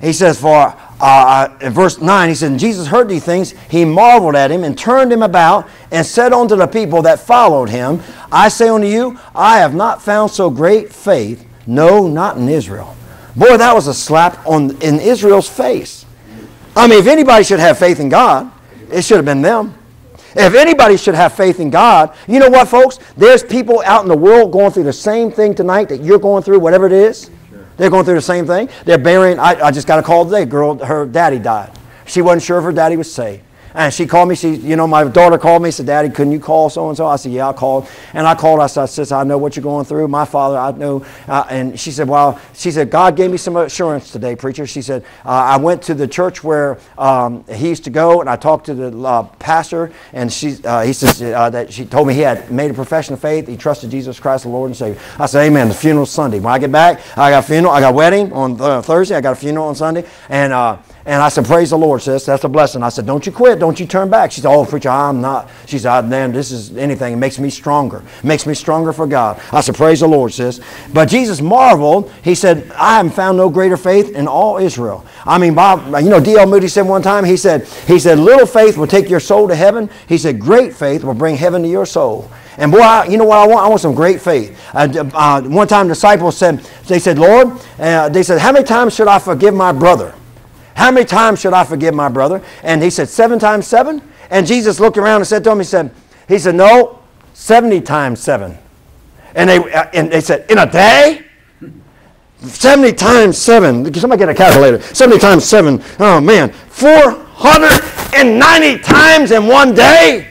in verse 9, he said, and Jesus heard these things. He marveled at him and turned him about and said unto the people that followed him, I say unto you, I have not found so great faith, no, not in Israel. Boy, that was a slap in Israel's face. I mean, if anybody should have faith in God, it should have been them. If anybody should have faith in God, you know what, folks? There's people out in the world going through the same thing tonight that you're going through, whatever it is. Sure. They're going through the same thing. They're burying, I just got a call today, girl, her daddy died. She wasn't sure if her daddy was saved. And she called me, my daughter called me, said, Daddy, couldn't you call so-and-so? I said, yeah, I called. And I called, I said, Sis, I know what you're going through. My father, I know. And she said, God gave me some assurance today, preacher. She said, I went to the church where he used to go, and I talked to the pastor, and he says that she told me he had made a profession of faith. He trusted Jesus Christ, the Lord and Savior. I said, amen. The funeral's Sunday. When I get back, I got a funeral. I got a wedding on Thursday. I got a funeral on Sunday. And I said, praise the Lord, sis. That's a blessing. I said, don't you quit. Don't you turn back. She said, oh, preacher, I'm not. She said, man, this is anything. It makes me stronger. It makes me stronger for God. I said, praise the Lord, sis. But Jesus marveled. He said, I haven't found no greater faith in all Israel. I mean, D.L. Moody said one time, he said, little faith will take your soul to heaven. He said, great faith will bring heaven to your soul. And boy, you know what I want? I want some great faith. One time disciples said, Lord, they said, how many times should I forgive my brother? How many times should I forgive my brother? And he said, 7 times 7? And Jesus looked around and said to him, he said, no, 70 times 7. And they said, in a day? 70 times 7. Somebody get a calculator. 70 times 7. Oh, man. 490 times in one day?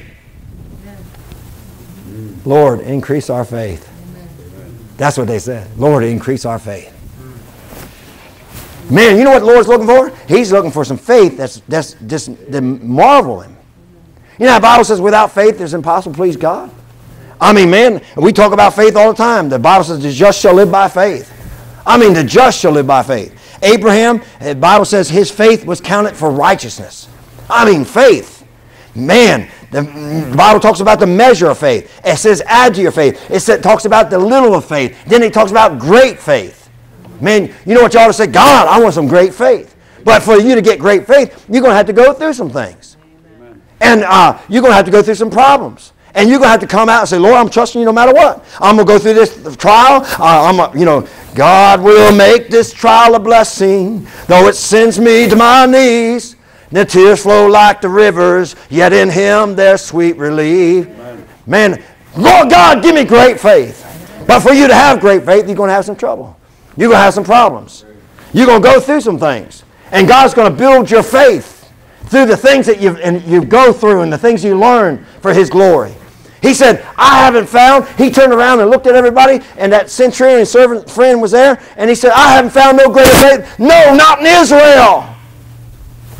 Lord, increase our faith. That's what they said. Lord, increase our faith. Man, you know what the Lord's looking for? He's looking for some faith that's just to marvel him. You know, the Bible says without faith it's impossible to please God. I mean, man, we talk about faith all the time. The Bible says the just shall live by faith. I mean, the just shall live by faith. Abraham, the Bible says his faith was counted for righteousness. I mean, faith. Man, the Bible talks about the measure of faith. It says add to your faith. It talks about the little of faith. Then it talks about great faith. Man, you know what you ought to say? God, I want some great faith. But for you to get great faith, you're going to have to go through some things. Amen. And you're going to have to go through some problems. And you're going to have to come out and say, Lord, I'm trusting you no matter what. I'm going to go through this trial. God will make this trial a blessing, though it sends me to my knees. The tears flow like the rivers, yet in him there's sweet relief. Amen. Man, Lord God, give me great faith. But for you to have great faith, you're going to have some trouble. You're going to have some problems. You're going to go through some things. And God's going to build your faith through the things that you go through and the things you learn for his glory. He said, I haven't found. He turned around and looked at everybody, and that centurion servant friend was there, and he said, I haven't found no greater faith. No, not in Israel.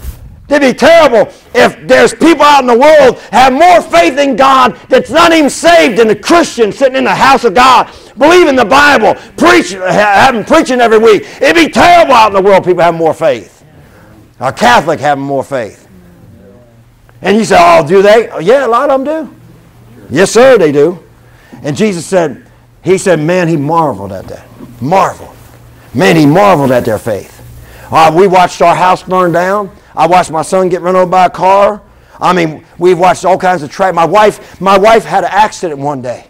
It'd be terrible if there's people out in the world have more faith in God that's not even saved than a Christian sitting in the house of God, believing the Bible, preaching every week. It'd be terrible out in the world people having more faith. A Catholic having more faith. And you say, oh, do they? Oh, yeah, a lot of them do. Yes, sir, they do. And Jesus said, he said, man, he marveled at that. Marveled. Man, he marveled at their faith. We watched our house burn down. I watched my son get run over by a car. I mean, we've watched all kinds of tragedy. My wife had an accident one day.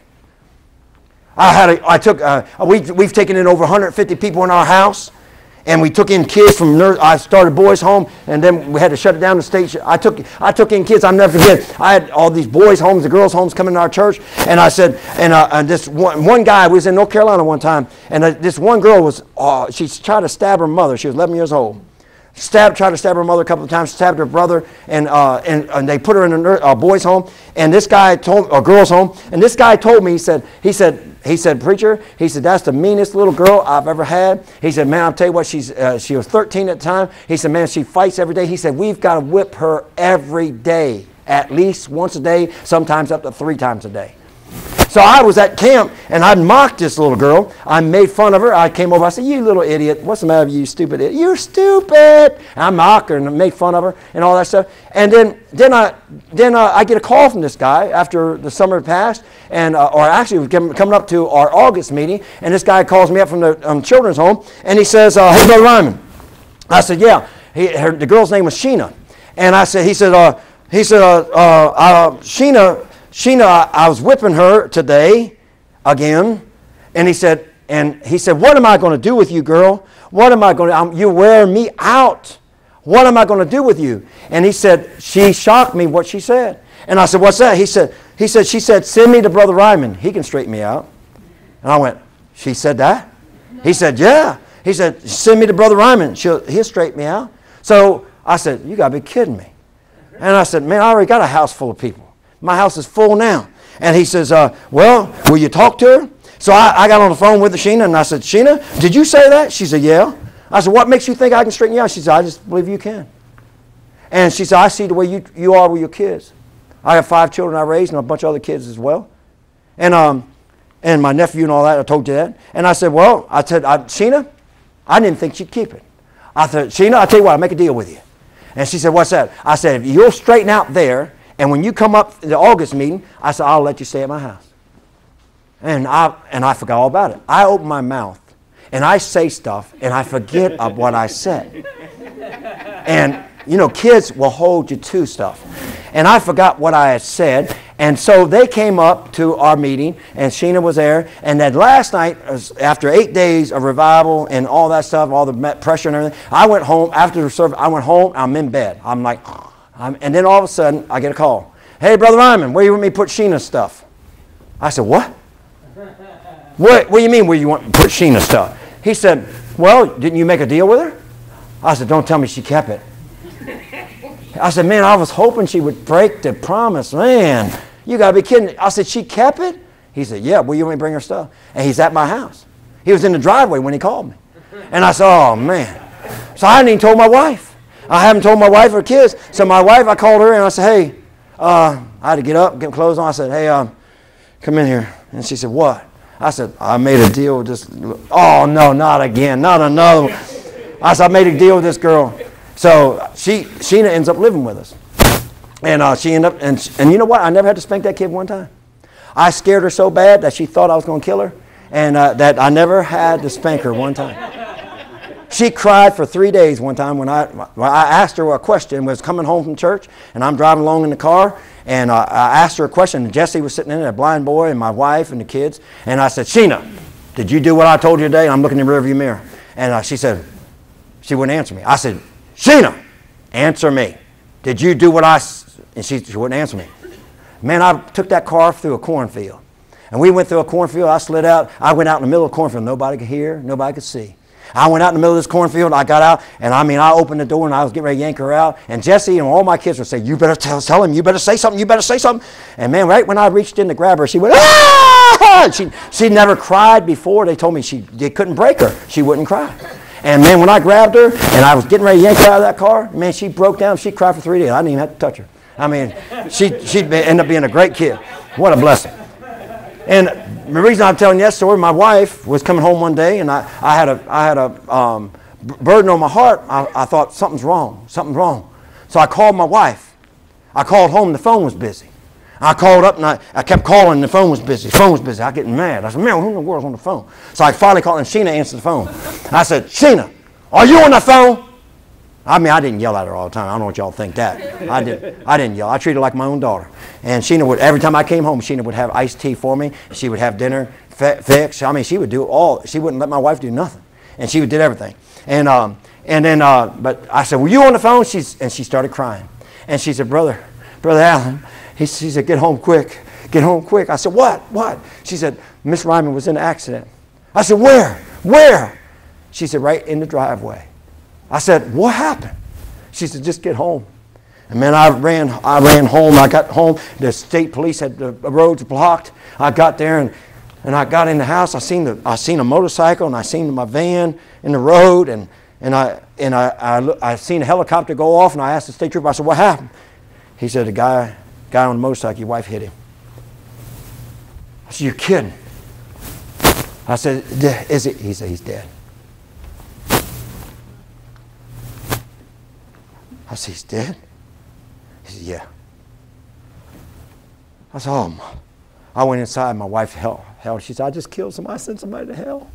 We've taken in over 150 people in our house, and we took in kids from I started boys' home, and then we had to shut it down. I took in kids. I'll never forget. I had all these boys' homes, the girls' homes coming to our church, and I said, and this one guy was in North Carolina one time, and this one girl was she tried to stab her mother. She was 11 years old. Tried to stab her mother a couple of times, stabbed her brother, and they put her in a boys' home, and this guy told, or girls' home, and this guy told me, he said, preacher, he said, that's the meanest little girl I've ever had. He said, man, I'll tell you what, she was 13 at the time. He said, man, she fights every day. He said, we've got to whip her every day, at least once a day, sometimes up to 3 times a day. So I was at camp, and I mocked this little girl. I made fun of her. I came over. I said, you little idiot. What's the matter with you, stupid idiot? You're stupid. And I mocked her and made fun of her and all that stuff. And then I get a call from this guy after the summer passed, and or actually it was coming up to our August meeting, and this guy calls me up from the children's home, and he says, hey, Brother Ryman. I said, yeah. The girl's name was Sheena. And he said, Sheena, I was whipping her today again, and he said, what am I going to do with you, girl? What am I going to, you're wearing me out. What am I going to do with you? And he said, she shocked me what she said. And I said, what's that? She said, send me to Brother Ryman. He can straighten me out. And I went, she said that? No. He said, yeah. He said, send me to Brother Ryman. He'll straighten me out. So I said, you got to be kidding me. And I said, man, I already got a house full of people. My house is full now. And he says, well, will you talk to her? So I got on the phone with Sheena, and I said, Sheena, did you say that? She said, yeah. I said, what makes you think I can straighten you out? She said, I just believe you can. And she said, I see the way you are with your kids. I have 5 children I raised and a bunch of other kids as well. And my nephew and all that, I told you that. And I said, well, Sheena, I didn't think she'd keep it. I said, Sheena, I'll tell you what, I'll make a deal with you. And she said, what's that? I said, if you'll straighten out there, and when you come up to the August meeting, I said, I'll let you stay at my house. And I forgot all about it. I open my mouth, and I say stuff, and I forget of what I said. And, you know, kids will hold you to stuff. And I forgot what I had said. And so they came up to our meeting, and Sheena was there. And then last night, after 8 days of revival and all that stuff, all the pressure and everything, I went home. After the service, I went home. I'm in bed. I'm like... and then all of a sudden, I get a call. Hey, Brother Ryman, where you want me to put Sheena's stuff? I said, what? What do you mean where you want me to put Sheena's stuff? He said, well, didn't you make a deal with her? I said, don't tell me she kept it. I said, man, I was hoping she would break the promise. Man, you got to be kidding. I said, she kept it? He said, yeah, well, you want me to bring her stuff? And he's at my house. He was in the driveway when he called me. And I said, oh, man. So I hadn't even told my wife. I haven't told my wife or kids. So my wife, I called her and I said, hey, I had to get up, get clothes on. I said, hey, come in here. And she said, what? I said, I made a deal with this. Oh, no, not again. Not another one. I said, I made a deal with this girl. So Sheena ends up living with us. And she ended up, and you know what? I never had to spank that kid one time. I scared her so bad that she thought I was going to kill her. And that I never had to spank her one time. She cried for 3 days one time when I asked her a question. Was coming home from church, and I'm driving along in the car, and I asked her a question, and Jesse was sitting in there, a blind boy, and my wife and the kids, and I said, Sheena, did you do what I told you today? And I'm looking in the rearview mirror. And she said, she wouldn't answer me. I said, Sheena, answer me. Did you do what I... And she wouldn't answer me. Man, I took that car through a cornfield. And we went through a cornfield. I slid out. I went out in the middle of the cornfield. Nobody could hear. Nobody could see. I went out in the middle of this cornfield. I got out, and I opened the door, and I was getting ready to yank her out. And Jesse and all my kids would say, you better tell him. You better say something. You better say something. And, man, right when I reached in to grab her, she went, ah! She never cried before. They told me they couldn't break her. She wouldn't cry. And man, when I grabbed her and I was getting ready to yank her out of that car, man, she broke down. She cried for 3 days. I didn't even have to touch her. I mean, she'd end up being a great kid. What a blessing. And the reason I'm telling you that story, my wife was coming home one day, and I had a burden on my heart. I thought something's wrong. So I called my wife. I called home. The phone was busy. I called up, and I kept calling, and the phone was busy. I was getting mad. I said, man, who in the world's on the phone? So I finally called, and Sheena answered the phone. I said, Sheena, are you on the phone? I mean, I didn't yell at her all the time. I don't know what y'all think that. I didn't yell. I treated her like my own daughter. And Sheena would, every time I came home, Sheena would have iced tea for me. She would have dinner fixed. I mean, she would do all. She wouldn't let my wife do nothing. And she did everything. And then, but I said, were you on the phone? And she started crying. And she said, Brother Allen, she said, get home quick. Get home quick. I said, what? She said, Miss Ryman was in an accident. I said, where? She said, right in the driveway. I said, what happened? She said, just get home. And man, I ran home. I got home. The state police had the roads blocked. I got there and I got in the house. I seen a motorcycle, and I seen my van in the road, and I seen a helicopter go off, and I asked the state trooper, I said, what happened? He said, the guy on the motorcycle, your wife hit him. I said, you're kidding. I said, is it? He said, he's dead. I said, he's dead? He said, yeah. I said, oh, my. I went inside. My wife held. She said, I just killed somebody. I sent somebody to hell.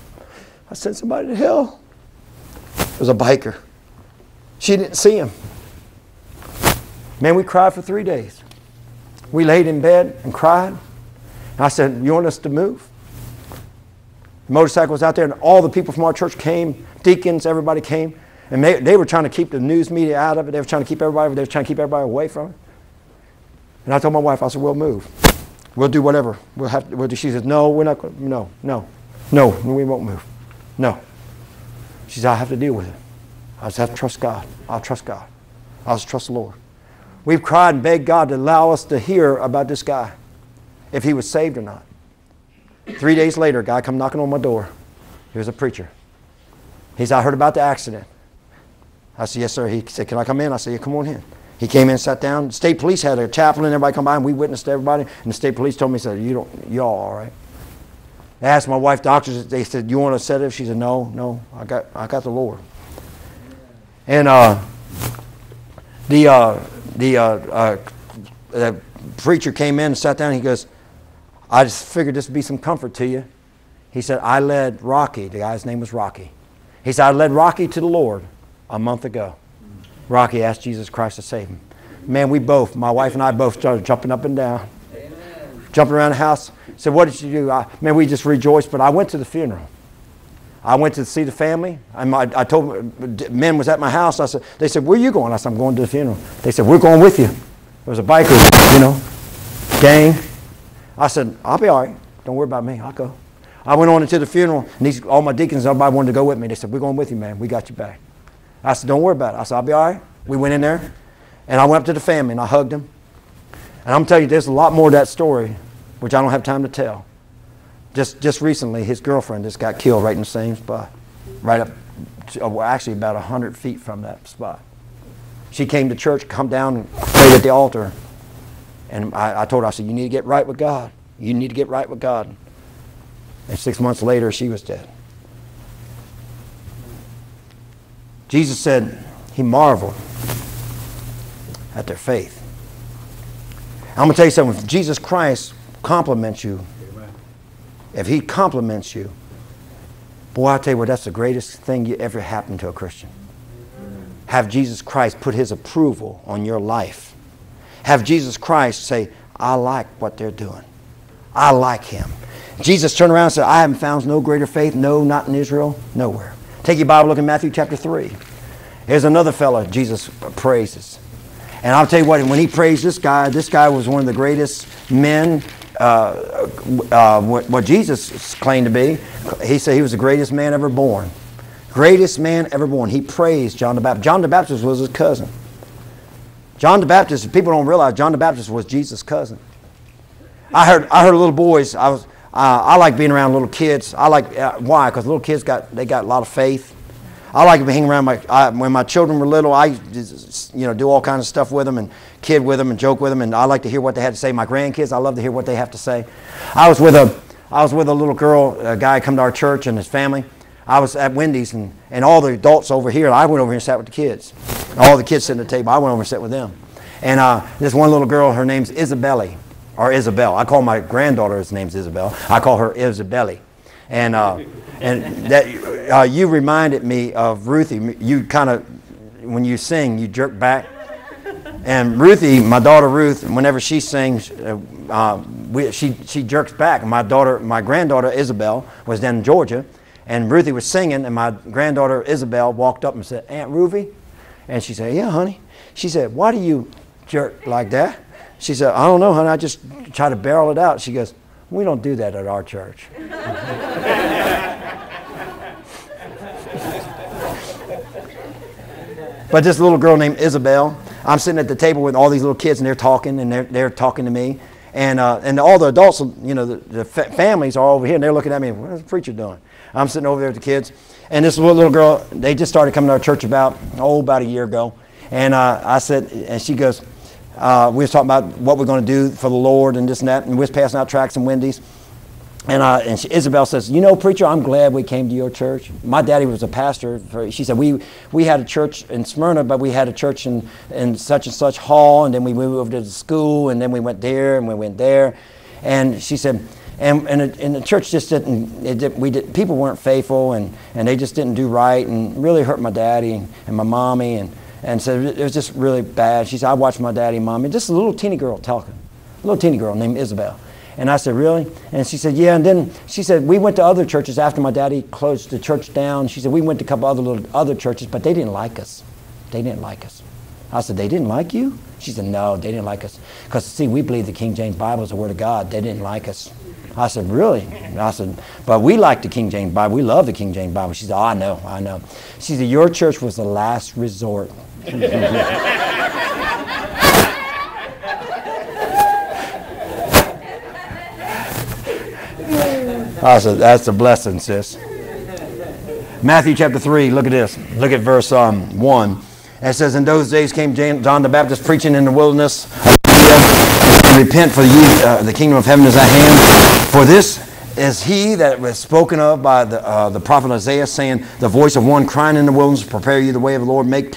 It was a biker. She didn't see him. Man, we cried for 3 days. We laid in bed and cried. And I said, you want us to move? The motorcycle was out there, and all the people from our church came. Deacons, everybody came. And they were trying to keep the news media out of it. They were trying to keep everybody away from it. And I told my wife, I said, we'll move. We'll do whatever. We'll do. She said, no, we're not going to. No, we won't move. No. She said, I have to deal with it. I just have to trust God. I'll trust God. I'll just trust the Lord. We've cried and begged God to allow us to hear about this guy, if he was saved or not. 3 days later, a guy come knocking on my door. He was a preacher. He said, I heard about the accident. I said, yes, sir. He said, can I come in? I said, yeah, come on in. He came in, sat down. The state police had a chaplain, and everybody come by, and we witnessed everybody. And the state police told me, said, you're all right. They asked my wife, doctors, they said, you want a sedative? She said, no, I got the Lord. And the preacher came in and sat down, and he goes, I just figured this would be some comfort to you. He said, I led Rocky, the guy's name was Rocky. He said, I led Rocky to the Lord a month ago. Rocky asked Jesus Christ to save him. Man, my wife and I both started jumping up and down. Amen. Jumping around the house. Said, what did you do? Man, we just rejoiced, but I went to the funeral. I went to see the family. I told men was at my house. They said, where are you going? I said, I'm going to the funeral. They said, we're going with you. There was a biker, gang. I said, I'll be all right. Don't worry about me. I'll go. I went on into the funeral, and all my deacons, everybody wanted to go with me. They said, we're going with you, man. We got you back. I said, don't worry about it. I said, I'll be all right. We went in there, and I went up to the family, and I hugged them. And I'm telling you, there's a lot more to that story, which I don't have time to tell. Just recently, his girlfriend just got killed right in the same spot. Right up, actually about 100 feet from that spot. She came to church, come down and prayed at the altar. And I told her, I said, you need to get right with God. You need to get right with God. And 6 months later, she was dead. Jesus said he marveled at their faith. I'm going to tell you something. If Jesus Christ compliments you, if he compliments you, boy, I tell you what, that's the greatest thing you ever happened to a Christian. Have Jesus Christ put his approval on your life. Have Jesus Christ say, I like what they're doing. I like him. Jesus turned around and said, I haven't found no greater faith, no, not in Israel, nowhere. Take your Bible, look at Matthew chapter 3. Here's another fella Jesus praises. And I'll tell you what, when he praised this guy was one of the greatest men, what Jesus claimed to be. He said he was the greatest man ever born. Greatest man ever born. He praised John the Baptist. John the Baptist was his cousin. John the Baptist, people don't realize John the Baptist was Jesus' cousin. I heard little boys, I like being around little kids. Why? Because little kids got a lot of faith. I like to hang around when my children were little. I just, do all kinds of stuff with them and kid with them and joke with them, and I like to hear what they had to say. My grandkids, I love to hear what they have to say. I was with a little girl, a guy come to our church and his family. I was at Wendy's and all the adults over here. I went over here and sat with the kids. All the kids sitting at the table. I went over and sat with them. And this one little girl, her name's Isabelle, or Isabel. I call my granddaughter's name's Isabel. I call her Isabelle. And that you reminded me of Ruthie. You kind of, when you sing, you jerk back. And Ruthie, my daughter Ruth, whenever she sings, she jerks back. My granddaughter Isabel was down in Georgia, and Ruthie was singing, and my granddaughter Isabel walked up and said, "Aunt Ruthie?" And she said, "Yeah, honey." She said, "Why do you jerk like that?" She said, "I don't know, honey. I just try to barrel it out." She goes, "We don't do that at our church." But this little girl named Isabel, I'm sitting at the table with all these little kids, and they're talking, and they're talking to me. And all the adults, the families are over here, and they're looking at me, "What's the preacher doing?" I'm sitting over there with the kids. And this little girl, they just started coming to our church about a year ago. And I said, and she goes, we was talking about what we're going to do for the Lord and this and that, and we was passing out tracts and Wendy's. And Isabel says, "Preacher, I'm glad we came to your church. My daddy was a pastor." She said, we had a church in Smyrna, but we had a church in such and such hall, and then we moved to the school, and then we went there, and we went there. And she said, and the church just people weren't faithful, and they just didn't do right, and really hurt my daddy and my mommy, and so it was just really bad. She said, "I watched my daddy and mommy," just a little teeny girl talking, a little teeny girl named Isabel. And I said, "Really?" And she said, "Yeah." And then she said, "We went to other churches after my daddy closed the church down." She said, "We went to a couple other churches, but they didn't like us. They didn't like us." I said, "They didn't like you?" She said, "No, they didn't like us. Because, see, we believe the King James Bible is the Word of God. They didn't like us." I said, "Really?" I said, "But we like the King James Bible. We love the King James Bible." She said, "Oh, I know. She said, "Your church was the last resort." I said, "That's a blessing, sis." Matthew chapter 3, look at this. Look at verse 1. It says, "In those days came John the Baptist preaching in the wilderness, repent, for the kingdom of heaven is at hand. For this is he that was spoken of by the prophet Isaiah, saying, the voice of one crying in the wilderness, prepare you the way of the Lord, make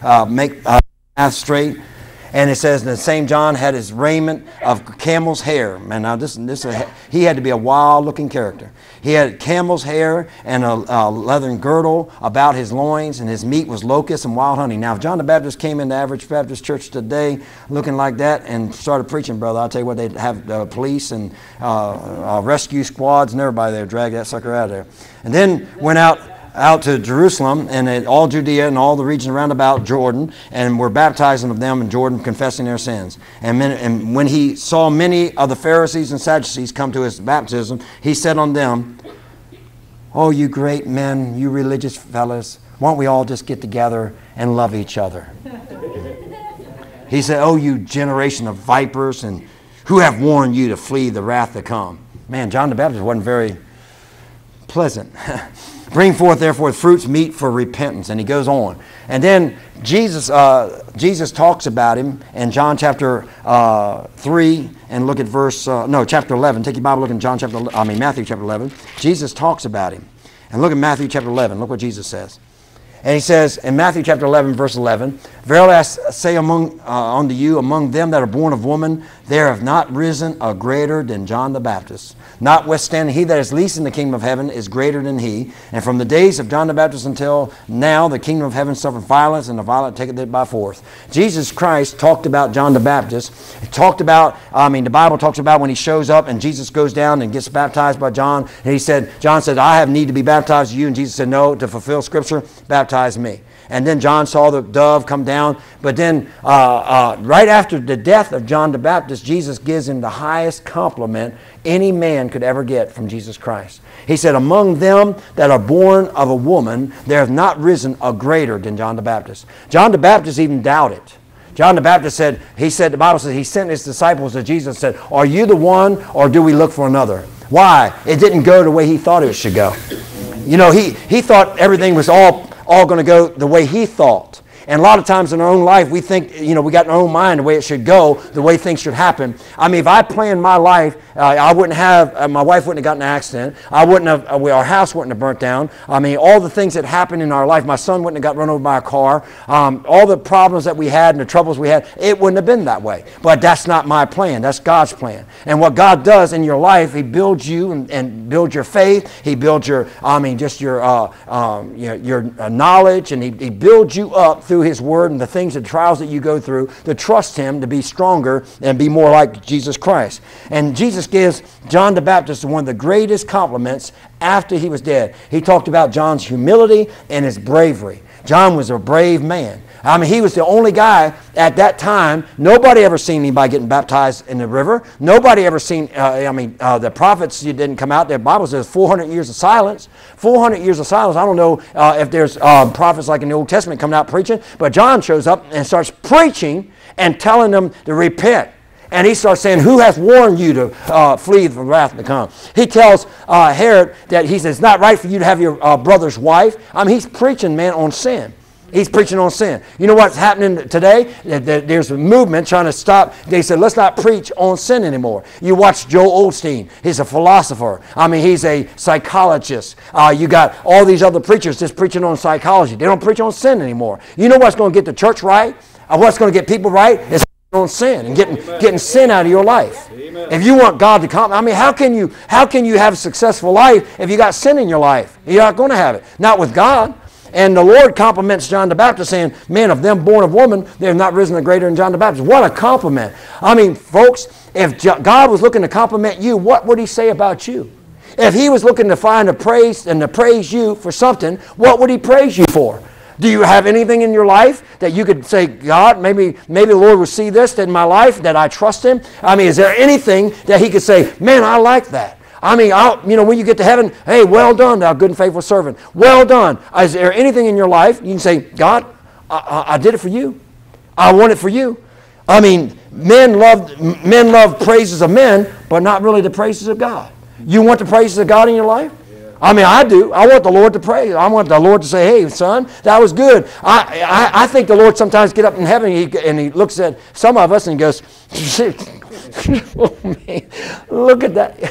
path straight." And it says, the same John had his raiment of camel's hair. Man, now he had to be a wild-looking character. He had camel's hair and a leathern girdle about his loins, and his meat was locusts and wild honey. Now, if John the Baptist came into Average Baptist Church today looking like that and started preaching, brother, I'll tell you what, they'd have police and rescue squads and everybody there drag that sucker out of there. And then went out to Jerusalem and all Judea and all the region around about Jordan, and were baptizing of them in Jordan, confessing their sins. And when he saw many of the Pharisees and Sadducees come to his baptism, he said on them, "Oh, you great men, you religious fellas, won't we all just get together and love each other?" He said, "Oh, you generation of vipers, and who have warned you to flee the wrath to come?" Man, John the Baptist wasn't very pleasant. "Bring forth therefore fruits meet for repentance." And he goes on. And then Jesus talks about him in John chapter 3, and look at chapter 11. Take your Bible, look in Matthew chapter 11. Jesus talks about him. And look at Matthew chapter 11. Look what Jesus says. And he says in Matthew chapter 11, verse 11, "Verily I say unto you, among them that are born of woman, there have not risen a greater than John the Baptist. Notwithstanding, he that is least in the kingdom of heaven is greater than he. And from the days of John the Baptist until now, the kingdom of heaven suffered violence, and the violent taketh it by force." Jesus Christ talked about John the Baptist. He talked about, the Bible talks about when he shows up and Jesus goes down and gets baptized by John. And John said, "I have need to be baptized of you." And Jesus said, "No, to fulfill Scripture, baptize me." And then John saw the dove come down. But then right after the death of John the Baptist, Jesus gives him the highest compliment any man could ever get from Jesus Christ. He said, "Among them that are born of a woman, there has not risen a greater than John the Baptist." John the Baptist even doubted. John the Baptist the Bible says, he sent his disciples to Jesus and said, "Are you the one, or do we look for another?" Why? It didn't go the way he thought it should go. He thought everything was all all going to go the way he thought. And a lot of times in our own life, we think, we got in our own mind the way it should go, the way things should happen. I mean, if I planned my life, I wouldn't have, my wife wouldn't have gotten in an accident. I wouldn't have, our house wouldn't have burnt down. I mean, all the things that happened in our life, my son wouldn't have got run over by a car. All the problems that we had and the troubles we had, it wouldn't have been that way. But that's not my plan. That's God's plan. And what God does in your life, he builds you and builds your faith. He builds your, your knowledge, and he builds you up through his word and the things and trials that you go through to trust him to be stronger and be more like Jesus Christ. And Jesus gives John the Baptist one of the greatest compliments after he was dead. He talked about John's humility and his bravery. John was a brave man. I mean, he was the only guy at that time. Nobody ever seen anybody getting baptized in the river. Nobody ever seen, the prophets didn't come out. The Bible says 400 years of silence. 400 years of silence. I don't know if there's prophets like in the Old Testament coming out preaching, but John shows up and starts preaching and telling them to repent. And he starts saying, who has warned you to flee from wrath to come? He tells Herod that he says, it's not right for you to have your brother's wife. I mean, he's preaching, man, on sin. He's preaching on sin. You know what's happening today? There's a movement trying to stop. They said, let's not preach on sin anymore. You watch Joel Osteen. He's a philosopher. I mean, he's a psychologist. You got all these other preachers just preaching on psychology. They don't preach on sin anymore. You know what's going to get the church right? What's going to get people right? It's on sin and getting sin out of your life. Amen. If you want God to come, I mean, how can you have a successful life if you got sin in your life? You're not going to have it. Not with God. And the Lord compliments John the Baptist saying, man, of them born of woman, they have not risen greater than John the Baptist. What a compliment. I mean, folks, if God was looking to compliment you, what would he say about you? If he was looking to find a praise and to praise you for something, what would he praise you for? Do you have anything in your life that you could say, God, maybe the Lord will see this in my life, that I trust him? I mean, is there anything that he could say, man, I like that? I mean, when you get to heaven, hey, well done, thou good and faithful servant. Well done. Is there anything in your life you can say, God, I did it for you. I want it for you. I mean, men love praises of men, but not really the praises of God. You want the praises of God in your life? I mean, I do. I want the Lord to praise. I want the Lord to say, hey, son, that was good. I think the Lord sometimes get up in heaven and he looks at some of us and he goes, oh, man, look at that.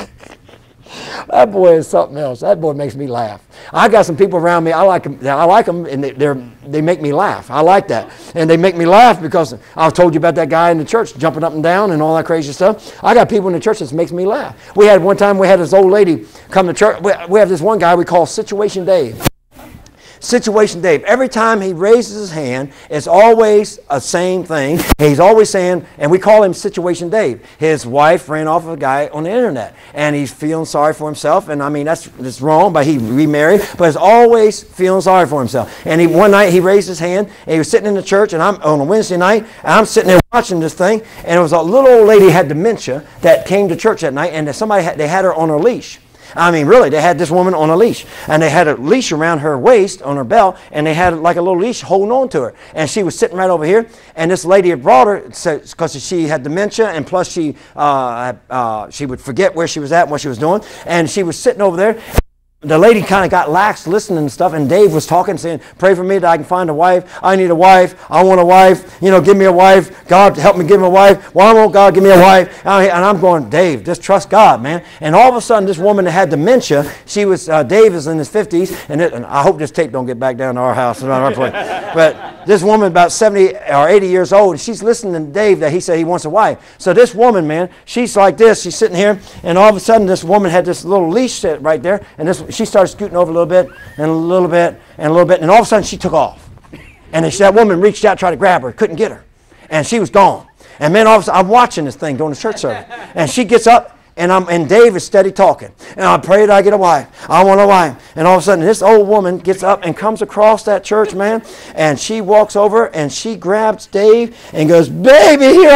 That boy is something else. That boy makes me laugh. I got some people around me. I like them, and they make me laugh. I like that, and they make me laugh because I told you about that guy in the church jumping up and down and all that crazy stuff. I got people in the church that makes me laugh. One time we had this old lady come to church. We have this one guy we call Situation Dave. Situation Dave. Every time he raises his hand, it's always a same thing. He's always saying, and we call him Situation Dave. His wife ran off with a guy on the internet, and he's feeling sorry for himself. And I mean, that's wrong, but he remarried. But he's always feeling sorry for himself. And one night he raised his hand, and he was sitting in the church, and I'm on a Wednesday night, and I'm sitting there watching this thing, and it was a little old lady had dementia that came to church that night, and they had her on her leash. I mean, really, they had this woman on a leash. And they had a leash around her waist, on her belt, and they had like a little leash holding on to her. And she was sitting right over here. And this lady had brought her because she had dementia, and plus she would forget where she was at and what she was doing. And she was sitting over there. The lady kind of got lax listening and stuff, and Dave was talking, saying, pray for me that I can find a wife. I need a wife. I want a wife. Give me a wife. God, help me give me a wife. Why won't God give me a wife? And I'm going, Dave, just trust God, man. And all of a sudden, this woman that had dementia, Dave is in his 50s, and I hope this tape don't get back down to our house. But this woman about 70 or 80 years old, she's listening to Dave that he said he wants a wife. So this woman, man, she's like this. She's sitting here, and all of a sudden, this woman had this little leash set right there, and she started scooting over a little bit, and a little bit, and a little bit, and all of a sudden she took off. And that woman reached out, tried to grab her, couldn't get her, and she was gone. And man, all of a sudden, I'm watching this thing during the church service, and she gets up, and Dave is steady talking, and I pray that I get a wife. I want a wife. And all of a sudden, this old woman gets up and comes across that church, man, and she walks over and she grabs Dave and goes, "Baby, here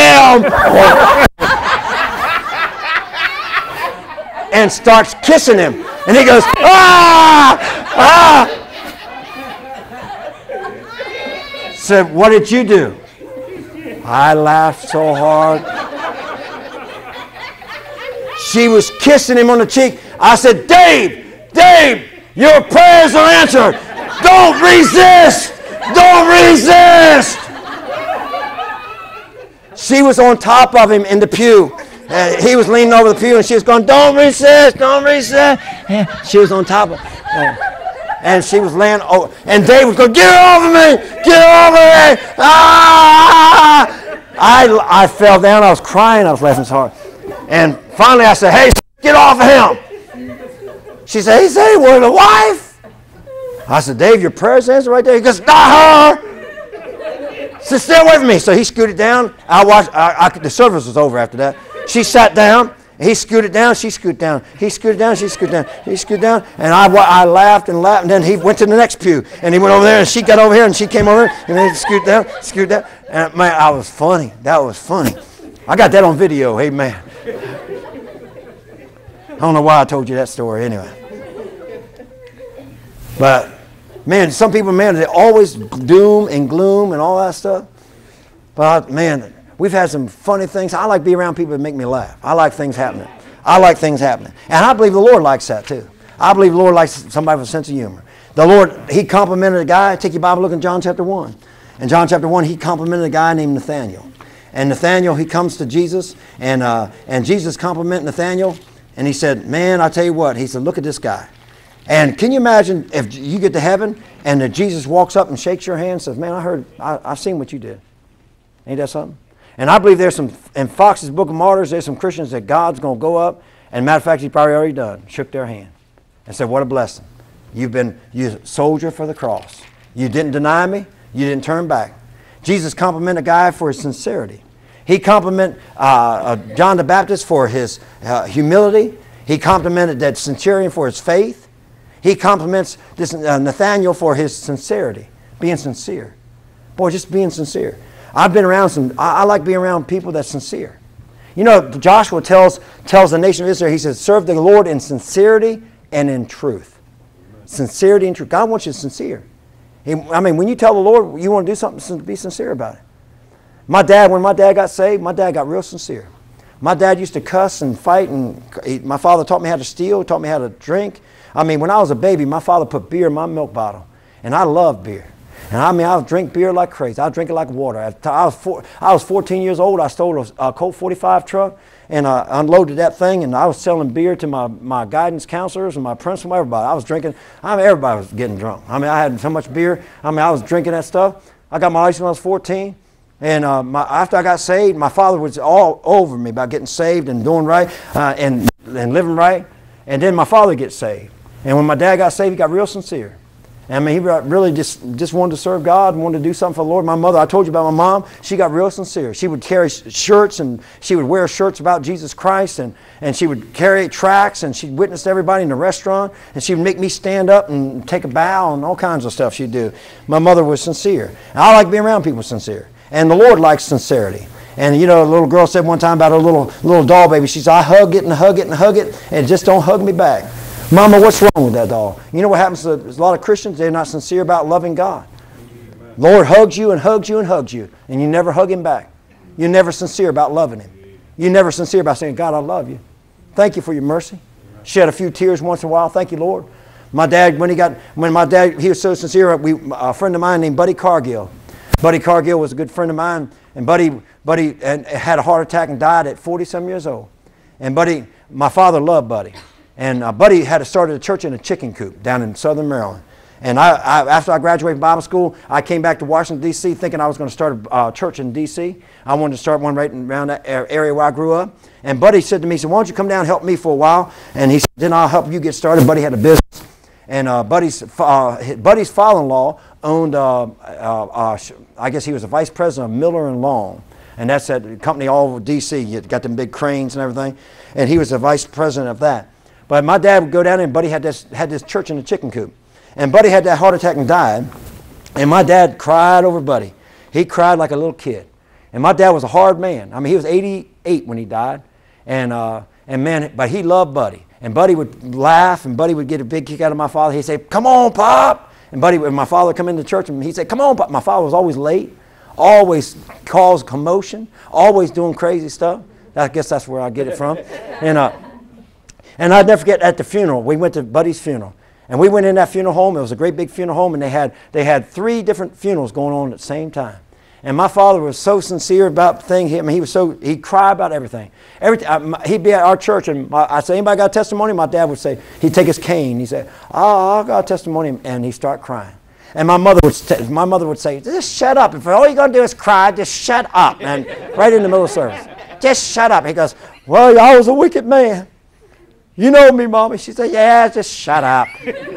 I am." And starts kissing him. And he goes, "Ah! Ah!" Said, "What did you do?" I laughed so hard. She was kissing him on the cheek. I said, Dave, your prayers are answered. Don't resist! Don't resist! She was on top of him in the pew. He was leaning over the pew and she was going, don't resist, don't resist. And she was on top of him. And she was laying over. And Dave was going, get over me, get over me. Ah! I fell down. I was crying. I was laughing so hard. And finally I said, hey, get off of him. She said, he said he wanted a wife. I said, Dave, your prayer's answered right there. He goes, not her. So stay away from me. So he scooted down. I watched. The service was over after that. She sat down. He scooted down. She scooted down. He scooted down. She scooted down. He scooted down. And I laughed and laughed. And then he went to the next pew. And he went over there. And she got over here. And she came over. And then he scooted down. Scooted down. And man, I was funny. That was funny. I got that on video. Amen. I don't know why I told you that story anyway. But man, some people, man, they always doom and gloom and all that stuff. But man, we've had some funny things. I like being around people that make me laugh. I like things happening. I like things happening. And I believe the Lord likes that too. I believe the Lord likes somebody with a sense of humor. The Lord, he complimented a guy. Take your Bible, look in John chapter 1. In John chapter 1, he complimented a guy named Nathaniel. And Nathaniel, he comes to Jesus, and Jesus complimented Nathaniel, and he said, man, I tell you what. He said, look at this guy. And can you imagine if you get to heaven and that Jesus walks up and shakes your hand and says, man, I've seen what you did. Ain't that something? And I believe there's some, in Fox's Book of Martyrs, there's some Christians that God's going to go up, and matter of fact, he's probably already done, shook their hand and said, what a blessing. You a soldier for the cross. You didn't deny me. You didn't turn back. Jesus complimented a guy for his sincerity. He complimented John the Baptist for his humility. He complimented that centurion for his faith. He compliments this Nathaniel for his sincerity, being sincere. Boy, just being sincere. I've been around I like being around people that's sincere. You know, Joshua tells the nation of Israel, he says, serve the Lord in sincerity and in truth. Sincerity and truth. God wants you sincere. When you tell the Lord you want to do something, be sincere about it. When my dad got saved, my dad got real sincere. My dad used to cuss and fight, and my father taught me how to steal, taught me how to drink. When I was a baby, my father put beer in my milk bottle, and I loved beer. And I would drink beer like crazy. I drink it like water. I was 14 years old. I stole a Colt 45 truck, and I unloaded that thing, and I was selling beer to my guidance counselors and my principal, everybody. I was drinking. Everybody was getting drunk. I had so much beer. I was drinking that stuff. I got my license when I was 14. And after I got saved, my father was all over me about getting saved and doing right and living right. And then my father gets saved. And when my dad got saved, he got real sincere. He really just wanted to serve God and wanted to do something for the Lord. My mother, I told you about my mom, she got real sincere. She would carry shirts, and she would wear shirts about Jesus Christ, and she would carry tracts, and she'd witness everybody in the restaurant, and she would make me stand up and take a bow and all kinds of stuff she'd do. My mother was sincere. And I like being around people sincere. And the Lord likes sincerity. And you know, a little girl said one time about her little doll baby, she said, I hug it and hug it and hug it, and it just don't hug me back. Mama, what's wrong with that doll? You know what happens to a lot of Christians? They're not sincere about loving God. Lord hugs you and hugs you and hugs you, and you never hug him back. You're never sincere about loving him. You're never sincere about saying, God, I love you. Thank you for your mercy. Shed a few tears once in a while. Thank you, Lord. My dad, he was so sincere, a friend of mine named Buddy Cargill. Buddy Cargill was a good friend of mine, and Buddy had a heart attack and died at 40-some years old. And my father loved Buddy. And Buddy had started a church in a chicken coop down in southern Maryland. And after I graduated from Bible school, I came back to Washington, D.C., thinking I was going to start a church in D.C. I wanted to start one right around that area where I grew up. And Buddy said to me, he said, why don't you come down and help me for a while? And he said, then I'll help you get started. Buddy had a business. And Buddy's father-in-law owned, I guess he was a vice president of Miller & Long. And that's that company all over D.C. You got them big cranes and everything. And he was the vice president of that. But my dad would go down there, and Buddy had this church in the chicken coop. And Buddy had that heart attack and died. And my dad cried over Buddy. He cried like a little kid. And my dad was a hard man. He was 88 when he died. But he loved Buddy. And Buddy would laugh, and Buddy would get a big kick out of my father. He'd say, come on, Pop. And my father would come into church, and he'd say, come on, Pop. My father was always late, always caused commotion, always doing crazy stuff. I guess that's where I get it from. And I'd never forget at the funeral, we went to Buddy's funeral. And we went in that funeral home. It was a great big funeral home, and they had 3 different funerals going on at the same time. And my father was so sincere about things. I mean, he cried about everything. He'd be at our church, and I say, anybody got a testimony? My dad would say, he'd take his cane. He'd say, I got a testimony, and he'd start crying. And my mother would say, just shut up. If all you're going to do is cry, just shut up. And right in the middle of service, just shut up. He goes, well, I was a wicked man. You know me, Mommy. She said, yeah, just shut up.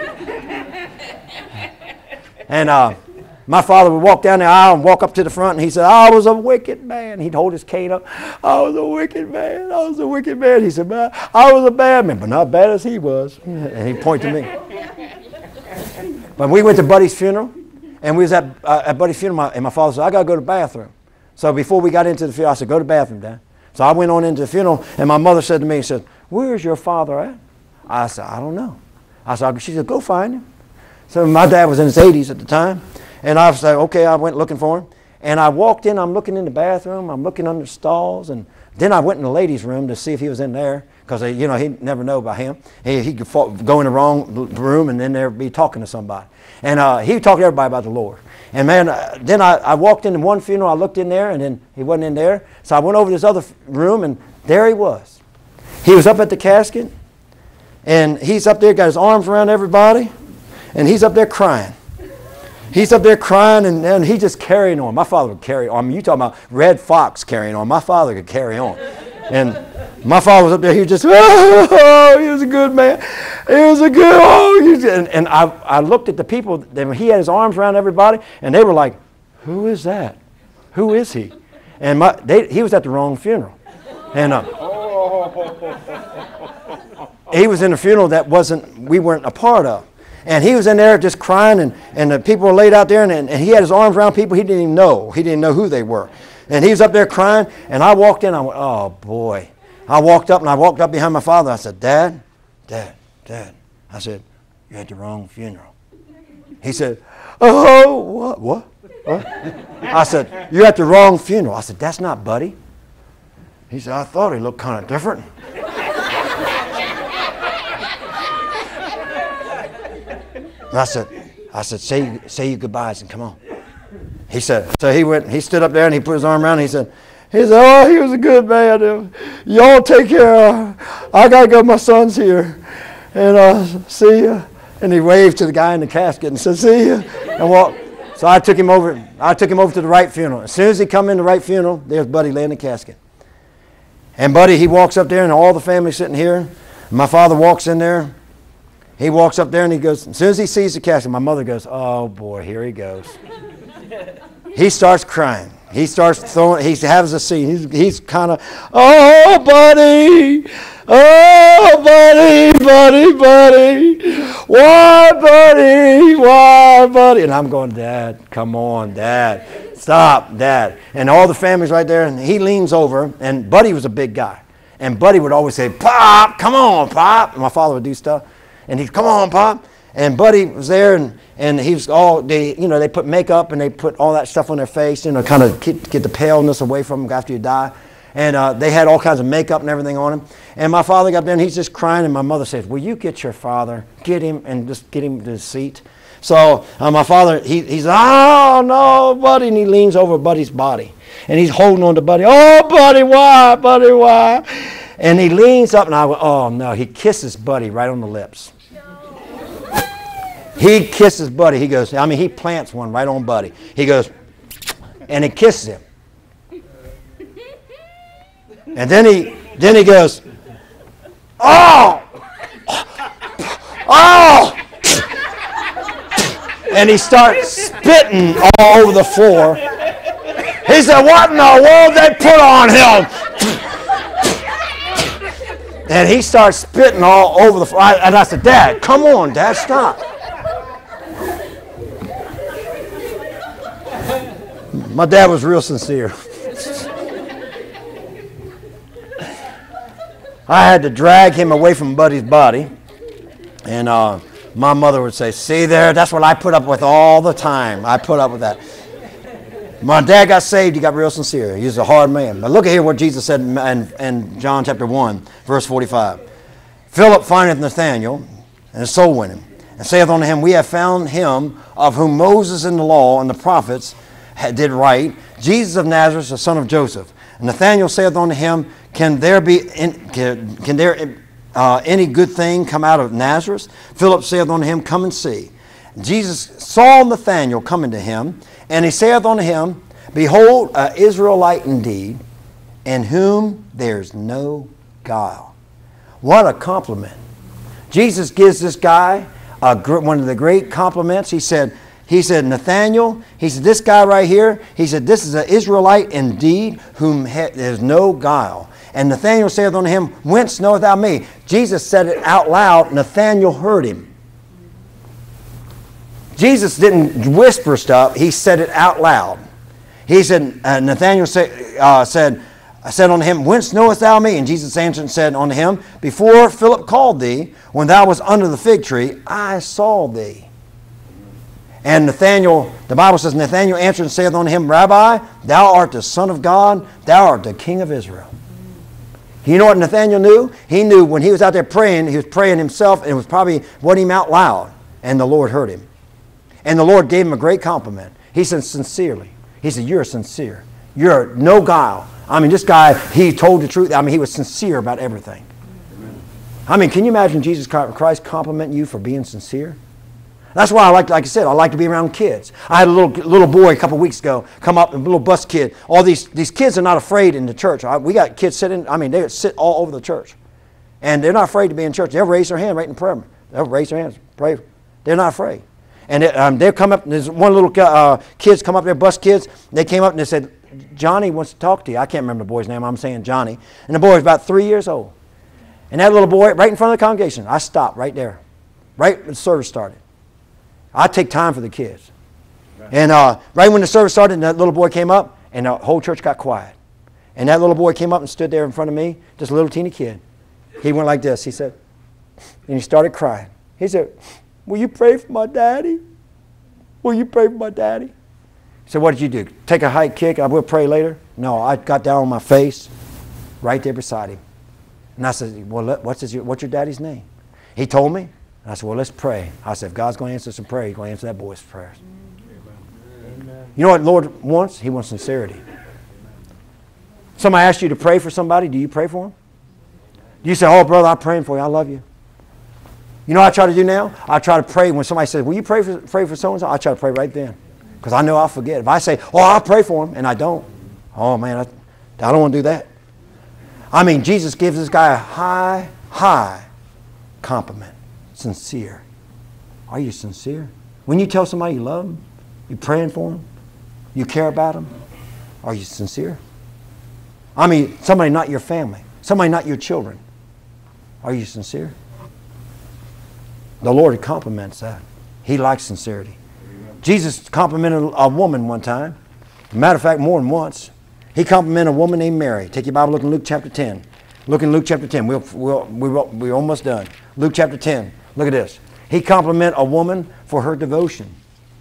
And my father would walk down the aisle and walk up to the front, and he said, I was a wicked man. He'd hold his cane up. I was a wicked man. I was a wicked man. He said, I was a bad man, but not as bad as he was. And he'd point to me. But we went to Buddy's funeral, and we was at Buddy's funeral, and my father said, I got to go to the bathroom. So before we got into the funeral, I said, go to the bathroom, Dad. So I went on into the funeral, and my mother said to me, she said, where's your father at? I said, I don't know. She said, go find him. So my dad was in his 80s at the time. And I was like, okay, I went looking for him. And I walked in, I'm looking in the bathroom, I'm looking under stalls, and then I went in the ladies' room to see if he was in there, because he'd never know about him. He could go in the wrong room and then there'd be talking to somebody. And he talked to everybody about the Lord. And man, then I walked into one funeral, I looked in there, and then he wasn't in there. So I went over to this other room, and there he was. He was up at the casket, and he's up there, got his arms around everybody, and he's up there crying. He's up there crying, and he just carrying on. My father would carry on. I mean, you talking about Red Fox carrying on. My father could carry on. And my father was up there. He was just, oh, he was a good man. He was a good, and I looked at the people. He had his arms around everybody, and they were like, who is that? Who is he? And he was at the wrong funeral. And he was in a funeral that we weren't a part of. And he was in there just crying, and the people were laid out there, and he had his arms around people he didn't even know. He didn't know who they were. And he was up there crying, and I walked in, I went, oh, boy. I walked up behind my father. I said, Dad. I said, you're at the wrong funeral. He said, oh, what? I said, you're at the wrong funeral. I said, that's not Buddy. He said, I thought he looked kind of different. And I said, say your goodbyes and come on. He said, so he stood up there and he put his arm around and he said, oh, he was a good man. Y'all take care of, I got to go, my son's here. And see ya. And he waved to the guy in the casket and said, see ya. And walked. So I took him over to the right funeral. As soon as he come in the right funeral, there's Buddy laying in the casket. And Buddy, he walks up there and all the family sitting here. My father walks in there. He walks up there and he goes, as soon as he sees the casket, my mother goes, oh boy, here he goes. He starts crying. He starts throwing, he has a seat. He's kind of, oh Buddy, Buddy. Why, Buddy? And I'm going, Dad, come on, Dad. Stop, Dad. And all the family's right there, and he leans over, and Buddy was a big guy. And Buddy would always say, Pop, come on, Pop. And my father would do stuff. And he'd, come on, Pop. And Buddy was there, and he was all, they put makeup and they put all that stuff on their face, kind of get the paleness away from them after you die. And they had all kinds of makeup and everything on him. And my father got there, and he's just crying, and my mother says, will you get your father, get him, and just get him to his seat? So my father, he's, oh, no, Buddy, and he leans over Buddy's body. And he's holding on to Buddy. Oh, Buddy, why? And he leans up, and I went, oh, no. He kisses Buddy right on the lips. He kisses Buddy. He goes, he plants one right on Buddy. He goes, and he kisses him. And then he goes, oh! And he starts spitting all over the floor. He said, what in the world they put on him? And he starts spitting all over the floor. And I said, Dad, come on, Dad, stop. My dad was real sincere. I had to drag him away from Buddy's body. And my mother would say, see there, that's what I put up with all the time. I put up with that. My dad got saved. He got real sincere. He was a hard man. But look at here what Jesus said in John chapter 1, verse 45. Philip findeth Nathanael, and his soul winning. and saith unto him, We have found him of whom Moses in the law and the prophets did write, Jesus of Nazareth, the son of Joseph. And Nathanael saith unto him, Can there any good thing come out of Nazareth? Philip saith unto him, Come and see. Jesus saw Nathanael coming to him, and he saith unto him, Behold, an Israelite indeed, in whom there's no guile. What a compliment. Jesus gives this guy one of the great compliments. He said, Nathanael, he said, this guy right here, he said, this is an Israelite indeed, whom there's no guile. And Nathanael saith unto him, Whence knowest thou me? Jesus said it out loud. Nathanael heard him. Jesus didn't whisper stuff. He said it out loud. He said, Nathanael said unto him, Whence knowest thou me? And Jesus answered and said unto him, Before Philip called thee, when thou wast under the fig tree, I saw thee. And Nathanael, the Bible says, Nathanael answered and saith unto him, Rabbi, thou art the Son of God, thou art the King of Israel. You know what Nathanael knew? He knew when he was out there praying, he was praying himself, and it was probably what him out loud, and the Lord heard him. And the Lord gave him a great compliment. He said, sincerely. He said, you're sincere. You're no guile. I mean, this guy, he told the truth. I mean, he was sincere about everything. Amen. I mean, can you imagine Jesus Christ complimenting you for being sincere? That's why like I said, I like to be around kids. I had a little boy a couple of weeks ago come up, a little bus kid. All these kids are not afraid in the church. We got kids sitting, I mean, they sit all over the church. And they're not afraid to be in church. They'll raise their hand right in prayer. They'll raise their hands, pray. They're not afraid. And they'll come up, and there's one little kids come up there, bus kids. They came up and they said, Johnny wants to talk to you. I can't remember the boy's name. I'm saying Johnny. And the boy was about 3 years old. And that little boy, right in front of the congregation, I stopped right there. Right when the service started. I take time for the kids. Right. And right when the service started, that little boy came up, and the whole church got quiet. And that little boy came up and stood there in front of me, just a little teeny kid. He went like this. He said, and he started crying. He said, will you pray for my daddy? Will you pray for my daddy? He said, what did you do? Take a high kick, I will pray later? No, I got down on my face right there beside him. And I said, well, what's your daddy's name? He told me. And I said, well, let's pray. I said, if God's going to answer some prayer, He's going to answer that boy's prayers. Amen. You know what the Lord wants? He wants sincerity. Somebody asks you to pray for somebody, do you pray for them? Do you say, oh, brother, I'm praying for you, I love you? You know what I try to do now? I try to pray when somebody says, will you pray for so-and-so? I try to pray right then. Because I know I'll forget. If I say, oh, I'll pray for him, and I don't, oh, man, I don't want to do that. I mean, Jesus gives this guy a high compliment. Sincere. Are you sincere? When you tell somebody you love them, you're praying for them, you care about them, are you sincere? I mean, somebody not your family, somebody not your children. Are you sincere? The Lord compliments that. He likes sincerity. Jesus complimented a woman one time. Matter of fact, more than once. He complimented a woman named Mary. Take your Bible, look in Luke chapter 10. Look in Luke chapter 10. We're almost done. Luke chapter 10. Look at this. He complimented a woman for her devotion.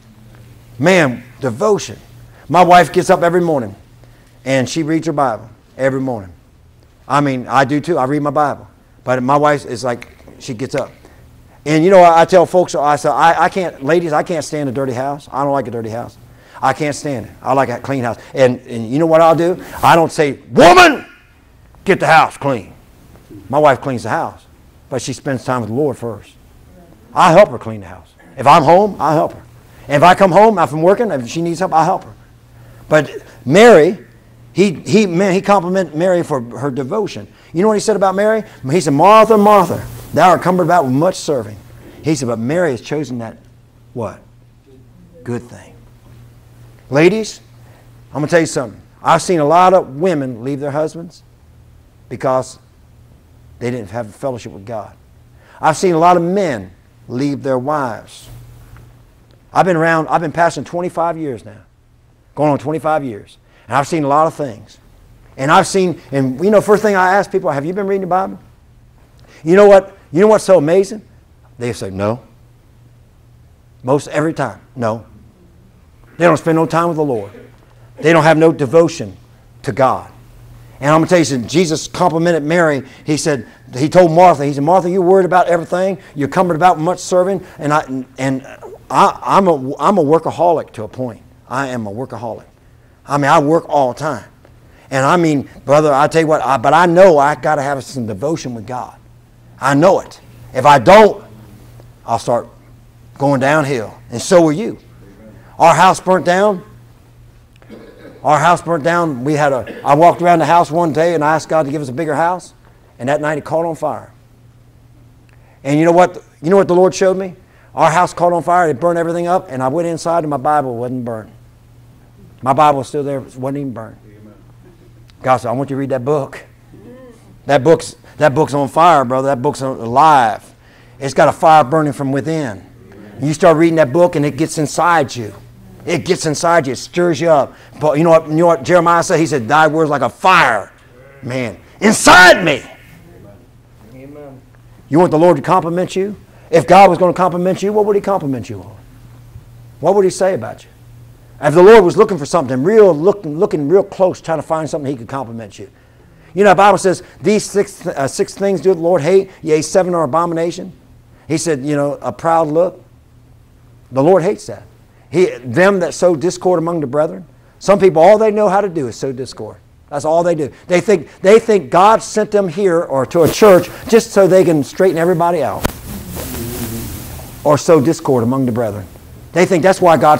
Man, devotion. My wife gets up every morning and she reads her Bible every morning. I mean, I do too. I read my Bible. But my wife is like, she gets up. And you know, I tell folks, I can't, ladies, I can't stand a dirty house. I don't like a dirty house. I can't stand it. I like a clean house. And you know what I'll do? I don't say, woman, get the house clean. My wife cleans the house. But she spends time with the Lord first. I help her clean the house. If I'm home, I help her. And if I come home after working, if she needs help, I help her. But Mary, he complimented Mary for her devotion. You know what he said about Mary? He said, Martha, Martha, thou art cumbered about with much serving. He said, but Mary has chosen that, what? Good thing. Ladies, I'm going to tell you something. I've seen a lot of women leave their husbands because they didn't have a fellowship with God. I've seen a lot of men leave their wives. I've been pastoring 25 years now. Going on 25 years. And I've seen a lot of things. And I've seen, and you know, first thing I ask people, have you been reading the Bible? You know what? You know what's so amazing? They say no. Most every time, no. They don't spend no time with the Lord. They don't have no devotion to God. And I'm going to tell you, he said, Jesus complimented Mary. He told Martha, he said, Martha, you're worried about everything. You're cumbered about much serving. And I'm a workaholic to a point. I am a workaholic. I mean, I work all the time. And I mean, brother, I tell you what, but I know I got to have some devotion with God. I know it. If I don't, I'll start going downhill. And so will you. Our house burnt down. Our house burnt down. I walked around the house one day and I asked God to give us a bigger house. And that night it caught on fire. And you know what? You know what the Lord showed me? Our house caught on fire. It burned everything up. And I went inside and my Bible wasn't burned. My Bible was still there. It wasn't even burned. God said, I want you to read that book. That book's on fire, brother. That book's alive. It's got a fire burning from within. You start reading that book and it gets inside you. It gets inside you. It stirs you up. But you know what Jeremiah said? He said, thy word's like a fire, man, inside me. Amen. You want the Lord to compliment you? If God was going to compliment you, what would he compliment you on? What would he say about you? If the Lord was looking for something, looking real close, trying to find something he could compliment you. You know, the Bible says, these six things do the Lord hate, yea, 7 are abomination. He said, you know, a proud look. The Lord hates that. Them that sow discord among the brethren. Some people, all they know how to do is sow discord. That's all they do. They think God sent them here or to a church just so they can straighten everybody out. Or sow discord among the brethren. They think that's why God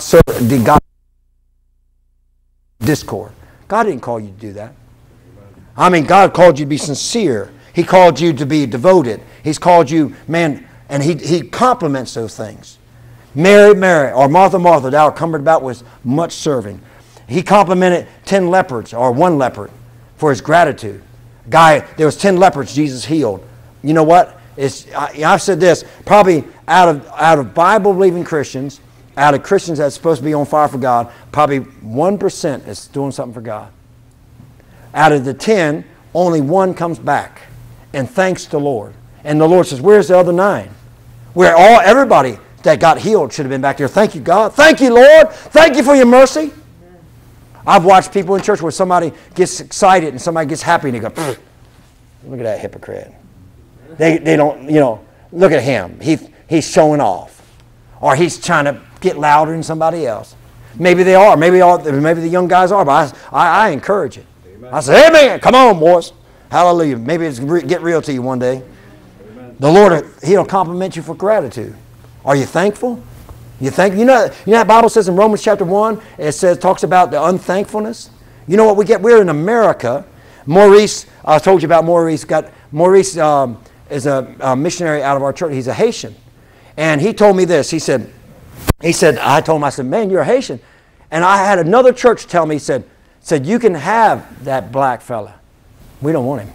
discord. God didn't call you to do that. I mean, God called you to be sincere. He called you to be devoted. He's called you, man, and he compliments those things. Mary, Mary, or Martha, Martha, thou art cumbered about with much serving. He complimented 10 lepers, or 1 leopard, for his gratitude. There was 10 lepers Jesus healed. You know what? I've said this, probably out of Bible-believing Christians, out of Christians that's supposed to be on fire for God, probably 1% is doing something for God. Out of the 10, only 1 comes back and thanks the Lord. And the Lord says, where's the other 9? Everybody that got healed should have been back there. Thank you, God. Thank you, Lord. Thank you for your mercy. I've watched people in church where somebody gets excited and somebody gets happy and they go, look at that hypocrite. They don't, you know, look at him. He's showing off. Or he's trying to get louder than somebody else. Maybe they are. Maybe the young guys are. But I encourage it. Amen. I say, amen. Come on, boys. Hallelujah. Maybe it's get real to you one day. Amen. The Lord, he'll compliment you for gratitude. Are you thankful? You know that Bible says in Romans chapter 1, it talks about the unthankfulness. You know what we get? We're in America. Maurice, I told you about Maurice. Maurice is a missionary out of our church. He's a Haitian. And he told me this. He said, I told him, I said, man, you're a Haitian. And I had another church tell me, said, you can have that black fella. We don't want him.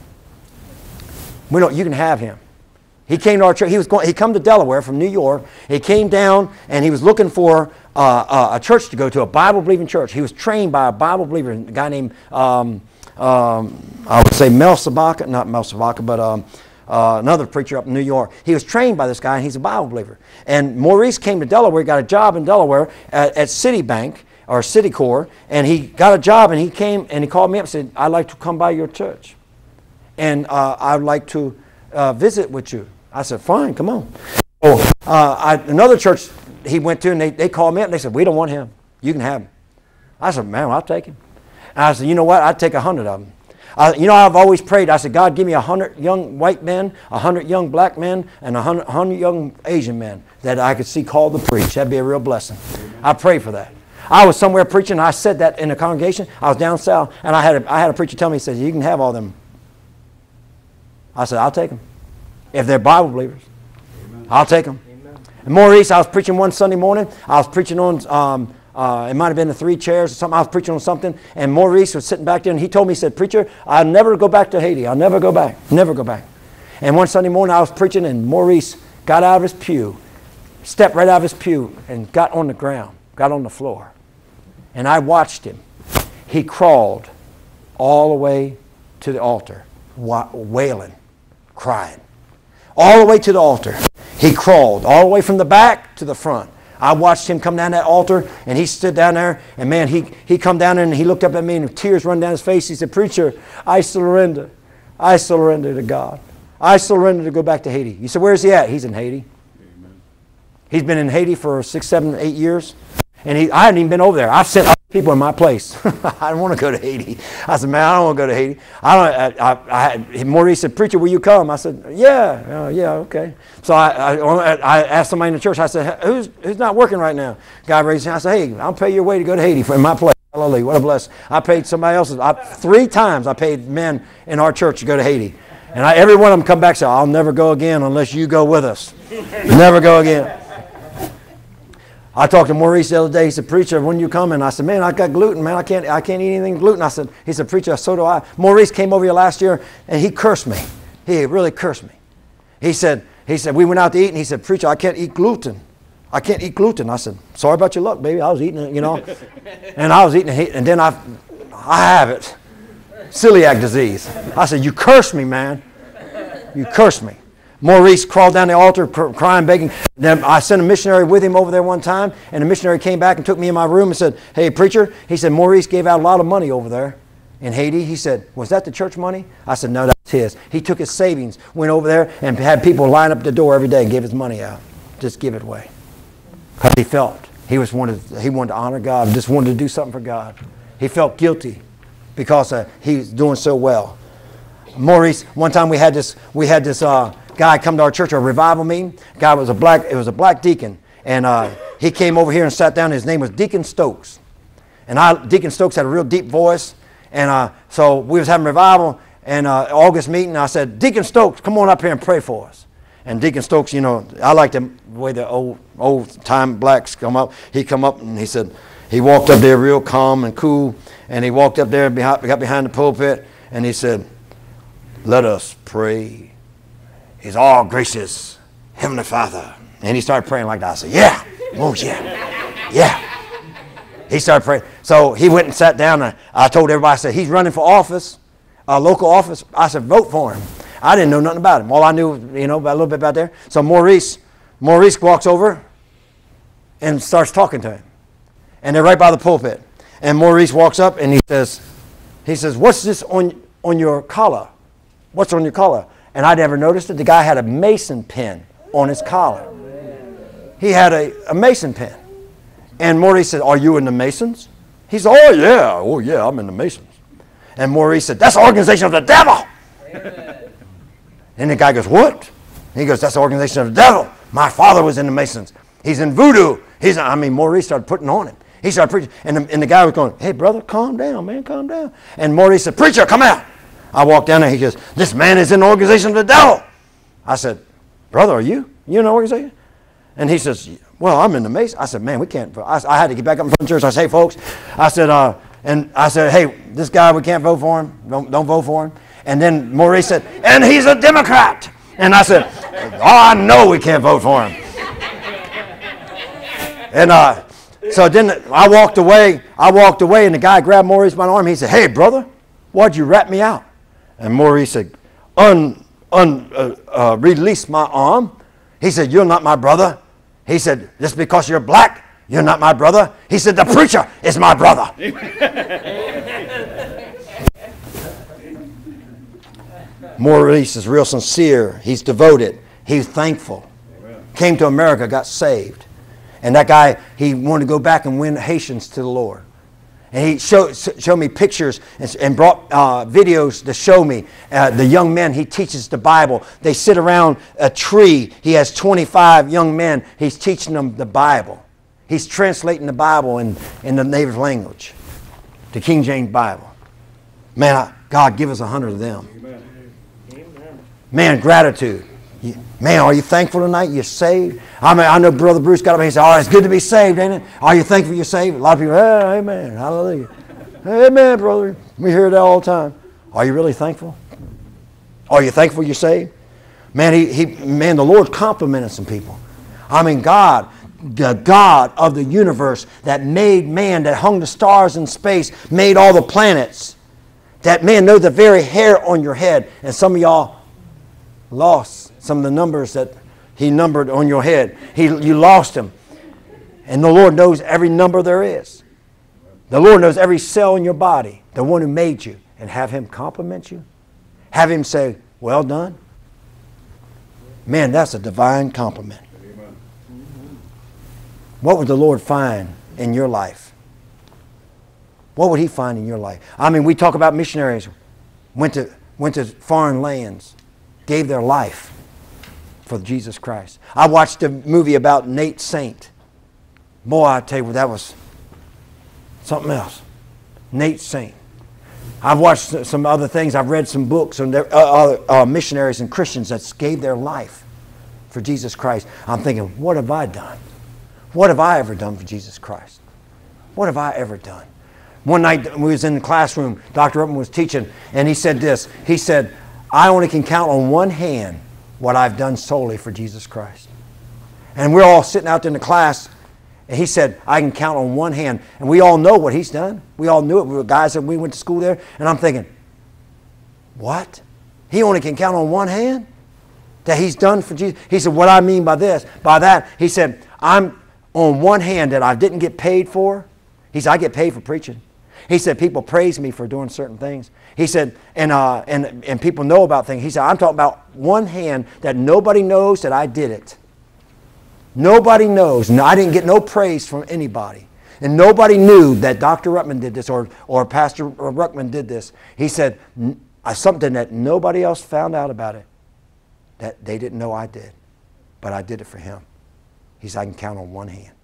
You can have him. He came to our church. He come to Delaware from New York. He came down and he was looking for a church to go to, a Bible-believing church. He was trained by a Bible believer, a guy named, I would say Mel Sabaka, not Mel Sabaka, but another preacher up in New York. He was trained by this guy and he's a Bible believer. And Maurice came to Delaware, got a job in Delaware at Citibank or Citicorp, and he got a job and he came and he called me up and said, I'd like to come by your church. And I'd like to visit with you. I said, fine, come on. Another church he went to, and they called me up and they said, we don't want him. You can have him. I said, man, I'll take him. And I said, you know what? I'd take 100 of them. I've always prayed. I said, God, give me 100 young white men, 100 young black men, and 100 young Asian men that I could see called to preach. That'd be a real blessing. I pray for that. I was somewhere preaching, and I said that in a congregation. I was down south, and I had a preacher tell me, he says, you can have all them. I said, I'll take them. If they're Bible believers, amen. I'll take them. Amen. And Maurice, I was preaching one Sunday morning. I was preaching on, it might have been the 3 chairs or something. I was preaching on something, and Maurice was sitting back there, and he told me, he said, preacher, I'll never go back to Haiti. I'll never go back. Never go back. And one Sunday morning, I was preaching, and Maurice got out of his pew, stepped right out of his pew, and got on the ground, got on the floor. And I watched him. He crawled all the way to the altar, wailing, crying. All the way to the altar. He crawled all the way from the back to the front. I watched him come down that altar, and he stood down there, and man, he come down there, and he looked up at me, and tears run down his face. He said, "Preacher, I surrender. I surrender to God. I surrender to go back to Haiti." You said, "Where's he at?" He's in Haiti. Amen. He's been in Haiti for 6, 7, 8 years, and I hadn't even been over there. I've sent other people in my place. I don't want to go to Haiti. I said, "Man, I don't want to go to Haiti." Maurice said, "Preacher, will you come?" I said, "Yeah, okay." So I asked somebody in the church. I said, "Who's not working right now?" Guy raised his hand. I said, "Hey, I'll pay your way to go to Haiti in my place." Hallelujah, what a blessing. I paid somebody else's. 3 times I paid men in our church to go to Haiti. And every one of them come back and say, "I'll never go again unless you go with us." Never go again. I talked to Maurice the other day. He said, "Preacher, when you coming?" I said, "Man, I got gluten, man. I can't eat anything gluten." He said, "Preacher, so do I." Maurice came over here last year, and he cursed me. He really cursed me. He said, we went out to eat, and he said, "Preacher, I can't eat gluten. I can't eat gluten." I said, "Sorry about your luck, baby. I was eating it, you know." And I was eating it, and then I have it. Celiac disease. I said, "You cursed me, man. You cursed me." Maurice crawled down the altar crying, begging. Then I sent a missionary with him over there one time, and the missionary came back and took me in my room and said, "Hey, preacher," he said, "Maurice gave out a lot of money over there in Haiti." He said, "Was that the church money?" I said, "No, that's his." He took his savings, went over there, and had people line up at the door every day and give his money out. Just give it away. Because he felt he wanted to honor God, just wanted to do something for God. He felt guilty because he was doing so well. Maurice, one time we had this guy come to our church, a revival meeting. It was a black deacon, and he came over here and sat down. His name was Deacon Stokes, and Deacon Stokes had a real deep voice, and so we was having revival and August meeting. I said, "Deacon Stokes, come on up here and pray for us." And Deacon Stokes, you know, I like the way the old time blacks come up. He come up and he said, he walked up there real calm and cool, and he walked up there, got behind the pulpit, and he said, "Let us pray. He's all gracious Heavenly Father." And he started praying like that. I said, "Yeah, oh yeah." He started praying. So he went and sat down, and I told everybody, I said, "He's running for office, local office." I said, "Vote for him." I didn't know nothing about him. All I knew, you know, a little bit about there. So Maurice walks over and starts talking to him. And they're right by the pulpit. And Maurice walks up and he says, "What's this on your collar? What's on your collar?" And I never noticed it. The guy had a Mason pen on his collar. He had a Mason pen. And Maurice said, "Are you in the Masons?" He said, "Oh yeah, I'm in the Masons." And Maurice said, "That's the organization of the devil." And the guy goes, "What?" He goes, "That's the organization of the devil. My father was in the Masons. He's in voodoo." Maurice started putting on him. He started preaching. And the guy was going, "Hey, brother, calm down, man, calm down." And Maurice said, "Preacher, come out." I walked down there. He goes, "This man is in the organization of the devil." I said, "Brother, are you? You in the organization?" And he says, "Well, I'm in the Mason." I said, "Man, we can't." I had to get back up in front of the church. I said, "Hey, folks," I said, "Hey, this guy, we can't vote for him. Don't vote for him." And then Maurice said, "And he's a Democrat." And I said, "Oh, I know we can't vote for him." And so then I walked away, and the guy grabbed Maurice by the arm. He said, "Hey, brother, why'd you rat me out?" And Maurice said, "Release my arm." He said, "You're not my brother." He said, "Just because you're black, you're not my brother." He said, "The preacher is my brother." Maurice is real sincere. He's devoted. He's thankful. Came to America, got saved. And that guy, he wanted to go back and win Haitians to the Lord. And he showed me pictures and brought videos to show me the young men he teaches the Bible. They sit around a tree. He has 25 young men. He's teaching them the Bible. He's translating the Bible in the native language, the King James Bible. Man, God, give us 100 of them. Amen. Man, gratitude. Man, are you thankful tonight? You're saved? I know Brother Bruce got up and he said, "Oh, it's good to be saved, ain't it? Are you thankful you're saved?" A lot of people, "Oh, amen, hallelujah. Amen, brother." We hear that all the time. Are you really thankful? Are you thankful you're saved? Man, the Lord complimented some people. God, the God of the universe that made man, that hung the stars in space, made all the planets. That man knows the very hair on your head. And some of y'all lost some of the numbers that he numbered on your head. You lost them. And the Lord knows every number there is. The Lord knows every cell in your body, the one who made you, and have Him compliment you. Have Him say, well done. Man, that's a divine compliment. What would the Lord find in your life? What would He find in your life? I mean, we talk about missionaries, went to foreign lands, gave their life for Jesus Christ. I watched a movie about Nate Saint. Boy, I tell you, that was something else. Nate Saint. I've watched some other things. I've read some books on missionaries and Christians that gave their life for Jesus Christ. I'm thinking, what have I done? What have I ever done for Jesus Christ? What have I ever done? One night we was in the classroom, Dr. Ruppman was teaching, and he said this. He said, I only can count on one hand what I've done solely for Jesus Christ. And we're all sitting out there in the class, and he said, I can count on one hand. And we all know what he's done. We all knew it. We were guys that we went to school there. And I'm thinking, what? He only can count on one hand that he's done for Jesus? He said, what I mean by this, by that, he said, I'm on one hand that I didn't get paid for. He said, I get paid for preaching. He said, people praise me for doing certain things. He said, and people know about things. He said, I'm talking about one hand that nobody knows that I did it. Nobody knows. No, I didn't get no praise from anybody. And nobody knew that Dr. Ruppman did this or Pastor Ruckman did this. He said, something that nobody else found out about it, that they didn't know I did. But I did it for him. He said, I can count on one hand.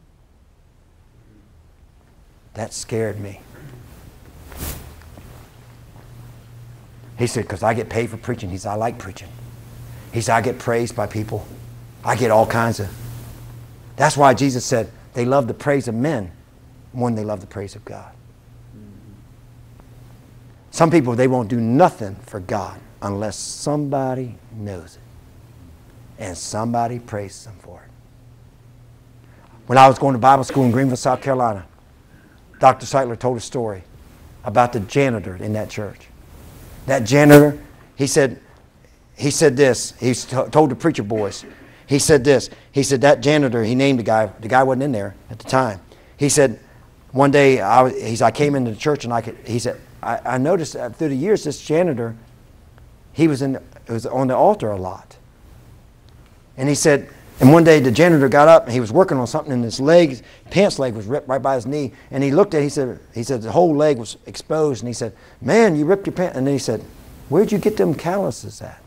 That scared me. He said, because I get paid for preaching. He said, I like preaching. He said, I get praised by people. I get all kinds of... That's why Jesus said they love the praise of men more than they love the praise of God. Some people, they won't do nothing for God unless somebody knows it. And somebody praises them for it. When I was going to Bible school in Greenville, South Carolina, Dr. Seitler told a story about the janitor in that church. That janitor, he said this. He told the preacher boys. He said this. He said that janitor, he named the guy. The guy wasn't in there at the time. He said, one day, I came into the church and he said, I noticed that through the years, this janitor, he was on the altar a lot. And he said, and one day the janitor got up and he was working on something and his leg, pants leg was ripped right by his knee. And he looked at it, he said the whole leg was exposed. And he said, man, you ripped your pants. And then he said, where'd you get them calluses at?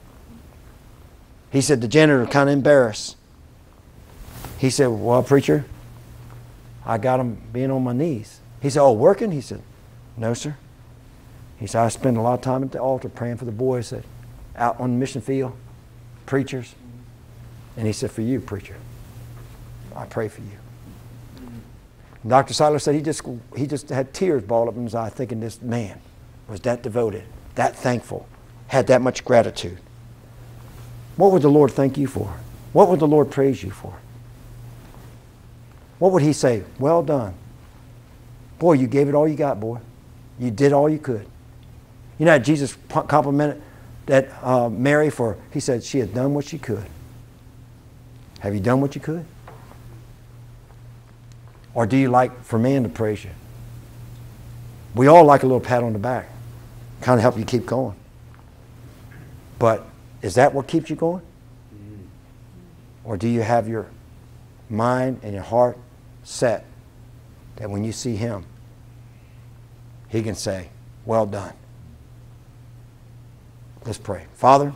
He said the janitor kind of embarrassed. He said, well, preacher, I got them being on my knees. He said, oh, working? He said, no, sir. He said, I spend a lot of time at the altar praying for the boys that out on the mission field, preachers. And he said, for you, preacher, I pray for you. And Dr. Seitler said he just had tears balled up in his eye thinking this man was that devoted, that thankful, had that much gratitude. What would the Lord thank you for? What would the Lord praise you for? What would He say? Well done. Boy, you gave it all you got, boy. You did all you could. You know, Jesus complimented that Mary for, He said she had done what she could. Have you done what you could? Or do you like for man to praise you? We all like a little pat on the back. Kind of help you keep going. But is that what keeps you going? Or do you have your mind and your heart set that when you see Him, He can say, well done. Let's pray. Father,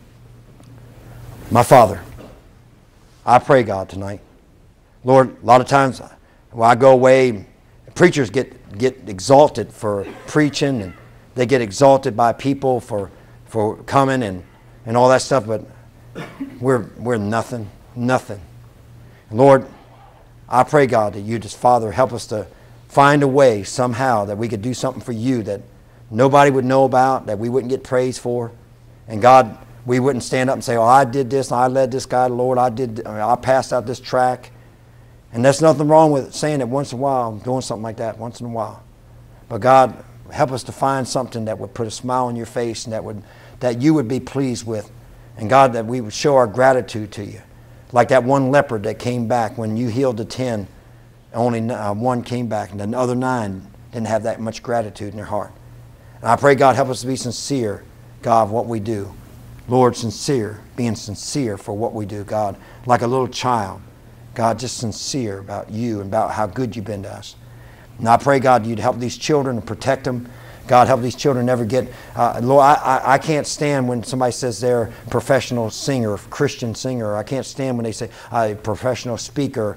my Father, I pray, God, tonight. Lord, a lot of times when I go away, preachers get exalted for preaching, and they get exalted by people for coming and all that stuff, but we're nothing. Lord, I pray, God, that you just, Father, help us to find a way somehow that we could do something for you that nobody would know about, that we wouldn't get praise for. And God, we wouldn't stand up and say, oh, I did this, and I led this guy to the Lord, I passed out this track. And there's nothing wrong with saying it once in a while, doing something like that once in a while. But God, help us to find something that would put a smile on your face and that you would be pleased with. And God, that we would show our gratitude to you. Like that one leopard that came back when you healed the 10, only one came back, and the other 9 didn't have that much gratitude in their heart. And I pray, God, help us to be sincere, God, of what we do. Lord, being sincere for what we do, God, like a little child. God, just sincere about you and about how good you've been to us. And I pray, God, you'd help these children and protect them. God, help these children never get... Lord, I can't stand when somebody says they're a professional singer, Christian singer. I can't stand when they say a professional speaker.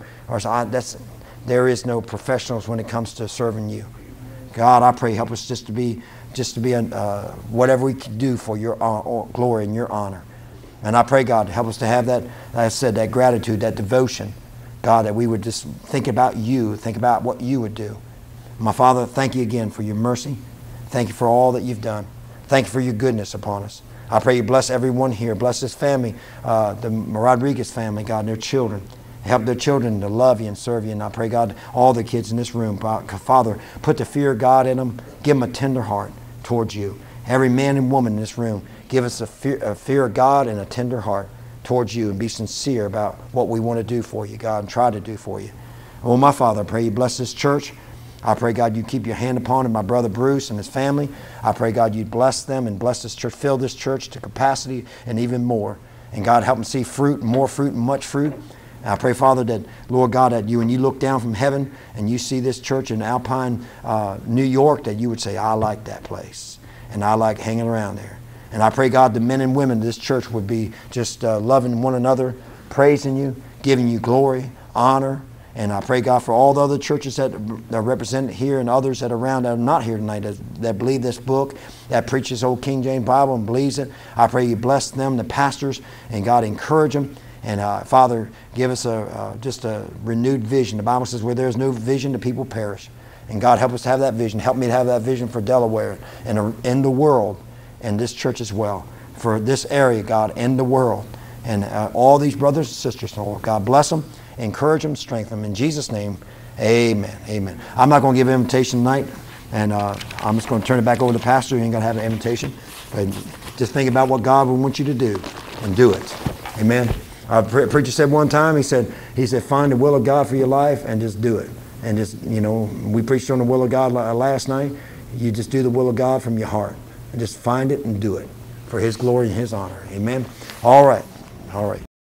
There is no professionals when it comes to serving you. God, I pray, help us just to be whatever we can do for your glory and your honor. And I pray, God, help us to have that, like I said, that gratitude, that devotion. God, that we would just think about you, think about what you would do. My Father, thank you again for your mercy. Thank you for all that you've done. Thank you for your goodness upon us. I pray you bless everyone here. Bless this family, the Rodriguez family, God, and their children. Help their children to love you and serve you. And I pray, God, all the kids in this room, Father, put the fear of God in them. Give them a tender heart towards you. Every man and woman in this room, give us a fear of God and a tender heart towards you, and be sincere about what we want to do for you, God, and try to do for you. Oh, my Father, I pray you bless this church. I pray, God, you keep your hand upon him, my brother Bruce and his family. I pray, God, you'd bless them and bless this church, fill this church to capacity and even more. And God, help them see fruit, and more fruit, and much fruit. And I pray, Father, that, Lord God, that when you look down from heaven and you see this church in Alpine, New York, that you would say, I like that place, and I like hanging around there. And I pray, God, the men and women of this church would be just loving one another, praising you, giving you glory, honor. And I pray, God, for all the other churches that are represented here and others that are around that are not here tonight, that believe this book, that preaches old King James Bible and believes it. I pray you bless them, the pastors, and God, encourage them. And Father, give us just a renewed vision. The Bible says where there is no vision, the people perish. And God, help us to have that vision. Help me to have that vision for Delaware and in the world, and this church as well. For this area, God, and the world. And all these brothers and sisters, Lord, God, bless them, encourage them, strengthen them. In Jesus' name, amen. Amen. I'm not going to give an invitation tonight. And I'm just going to turn it back over to the pastor. You ain't going to have an invitation. But just think about what God would want you to do, and do it. Amen. A preacher said one time, he said, find the will of God for your life and just do it. And just, we preached on the will of God last night. You just do the will of God from your heart. And just find it and do it for His glory and His honor. Amen. All right.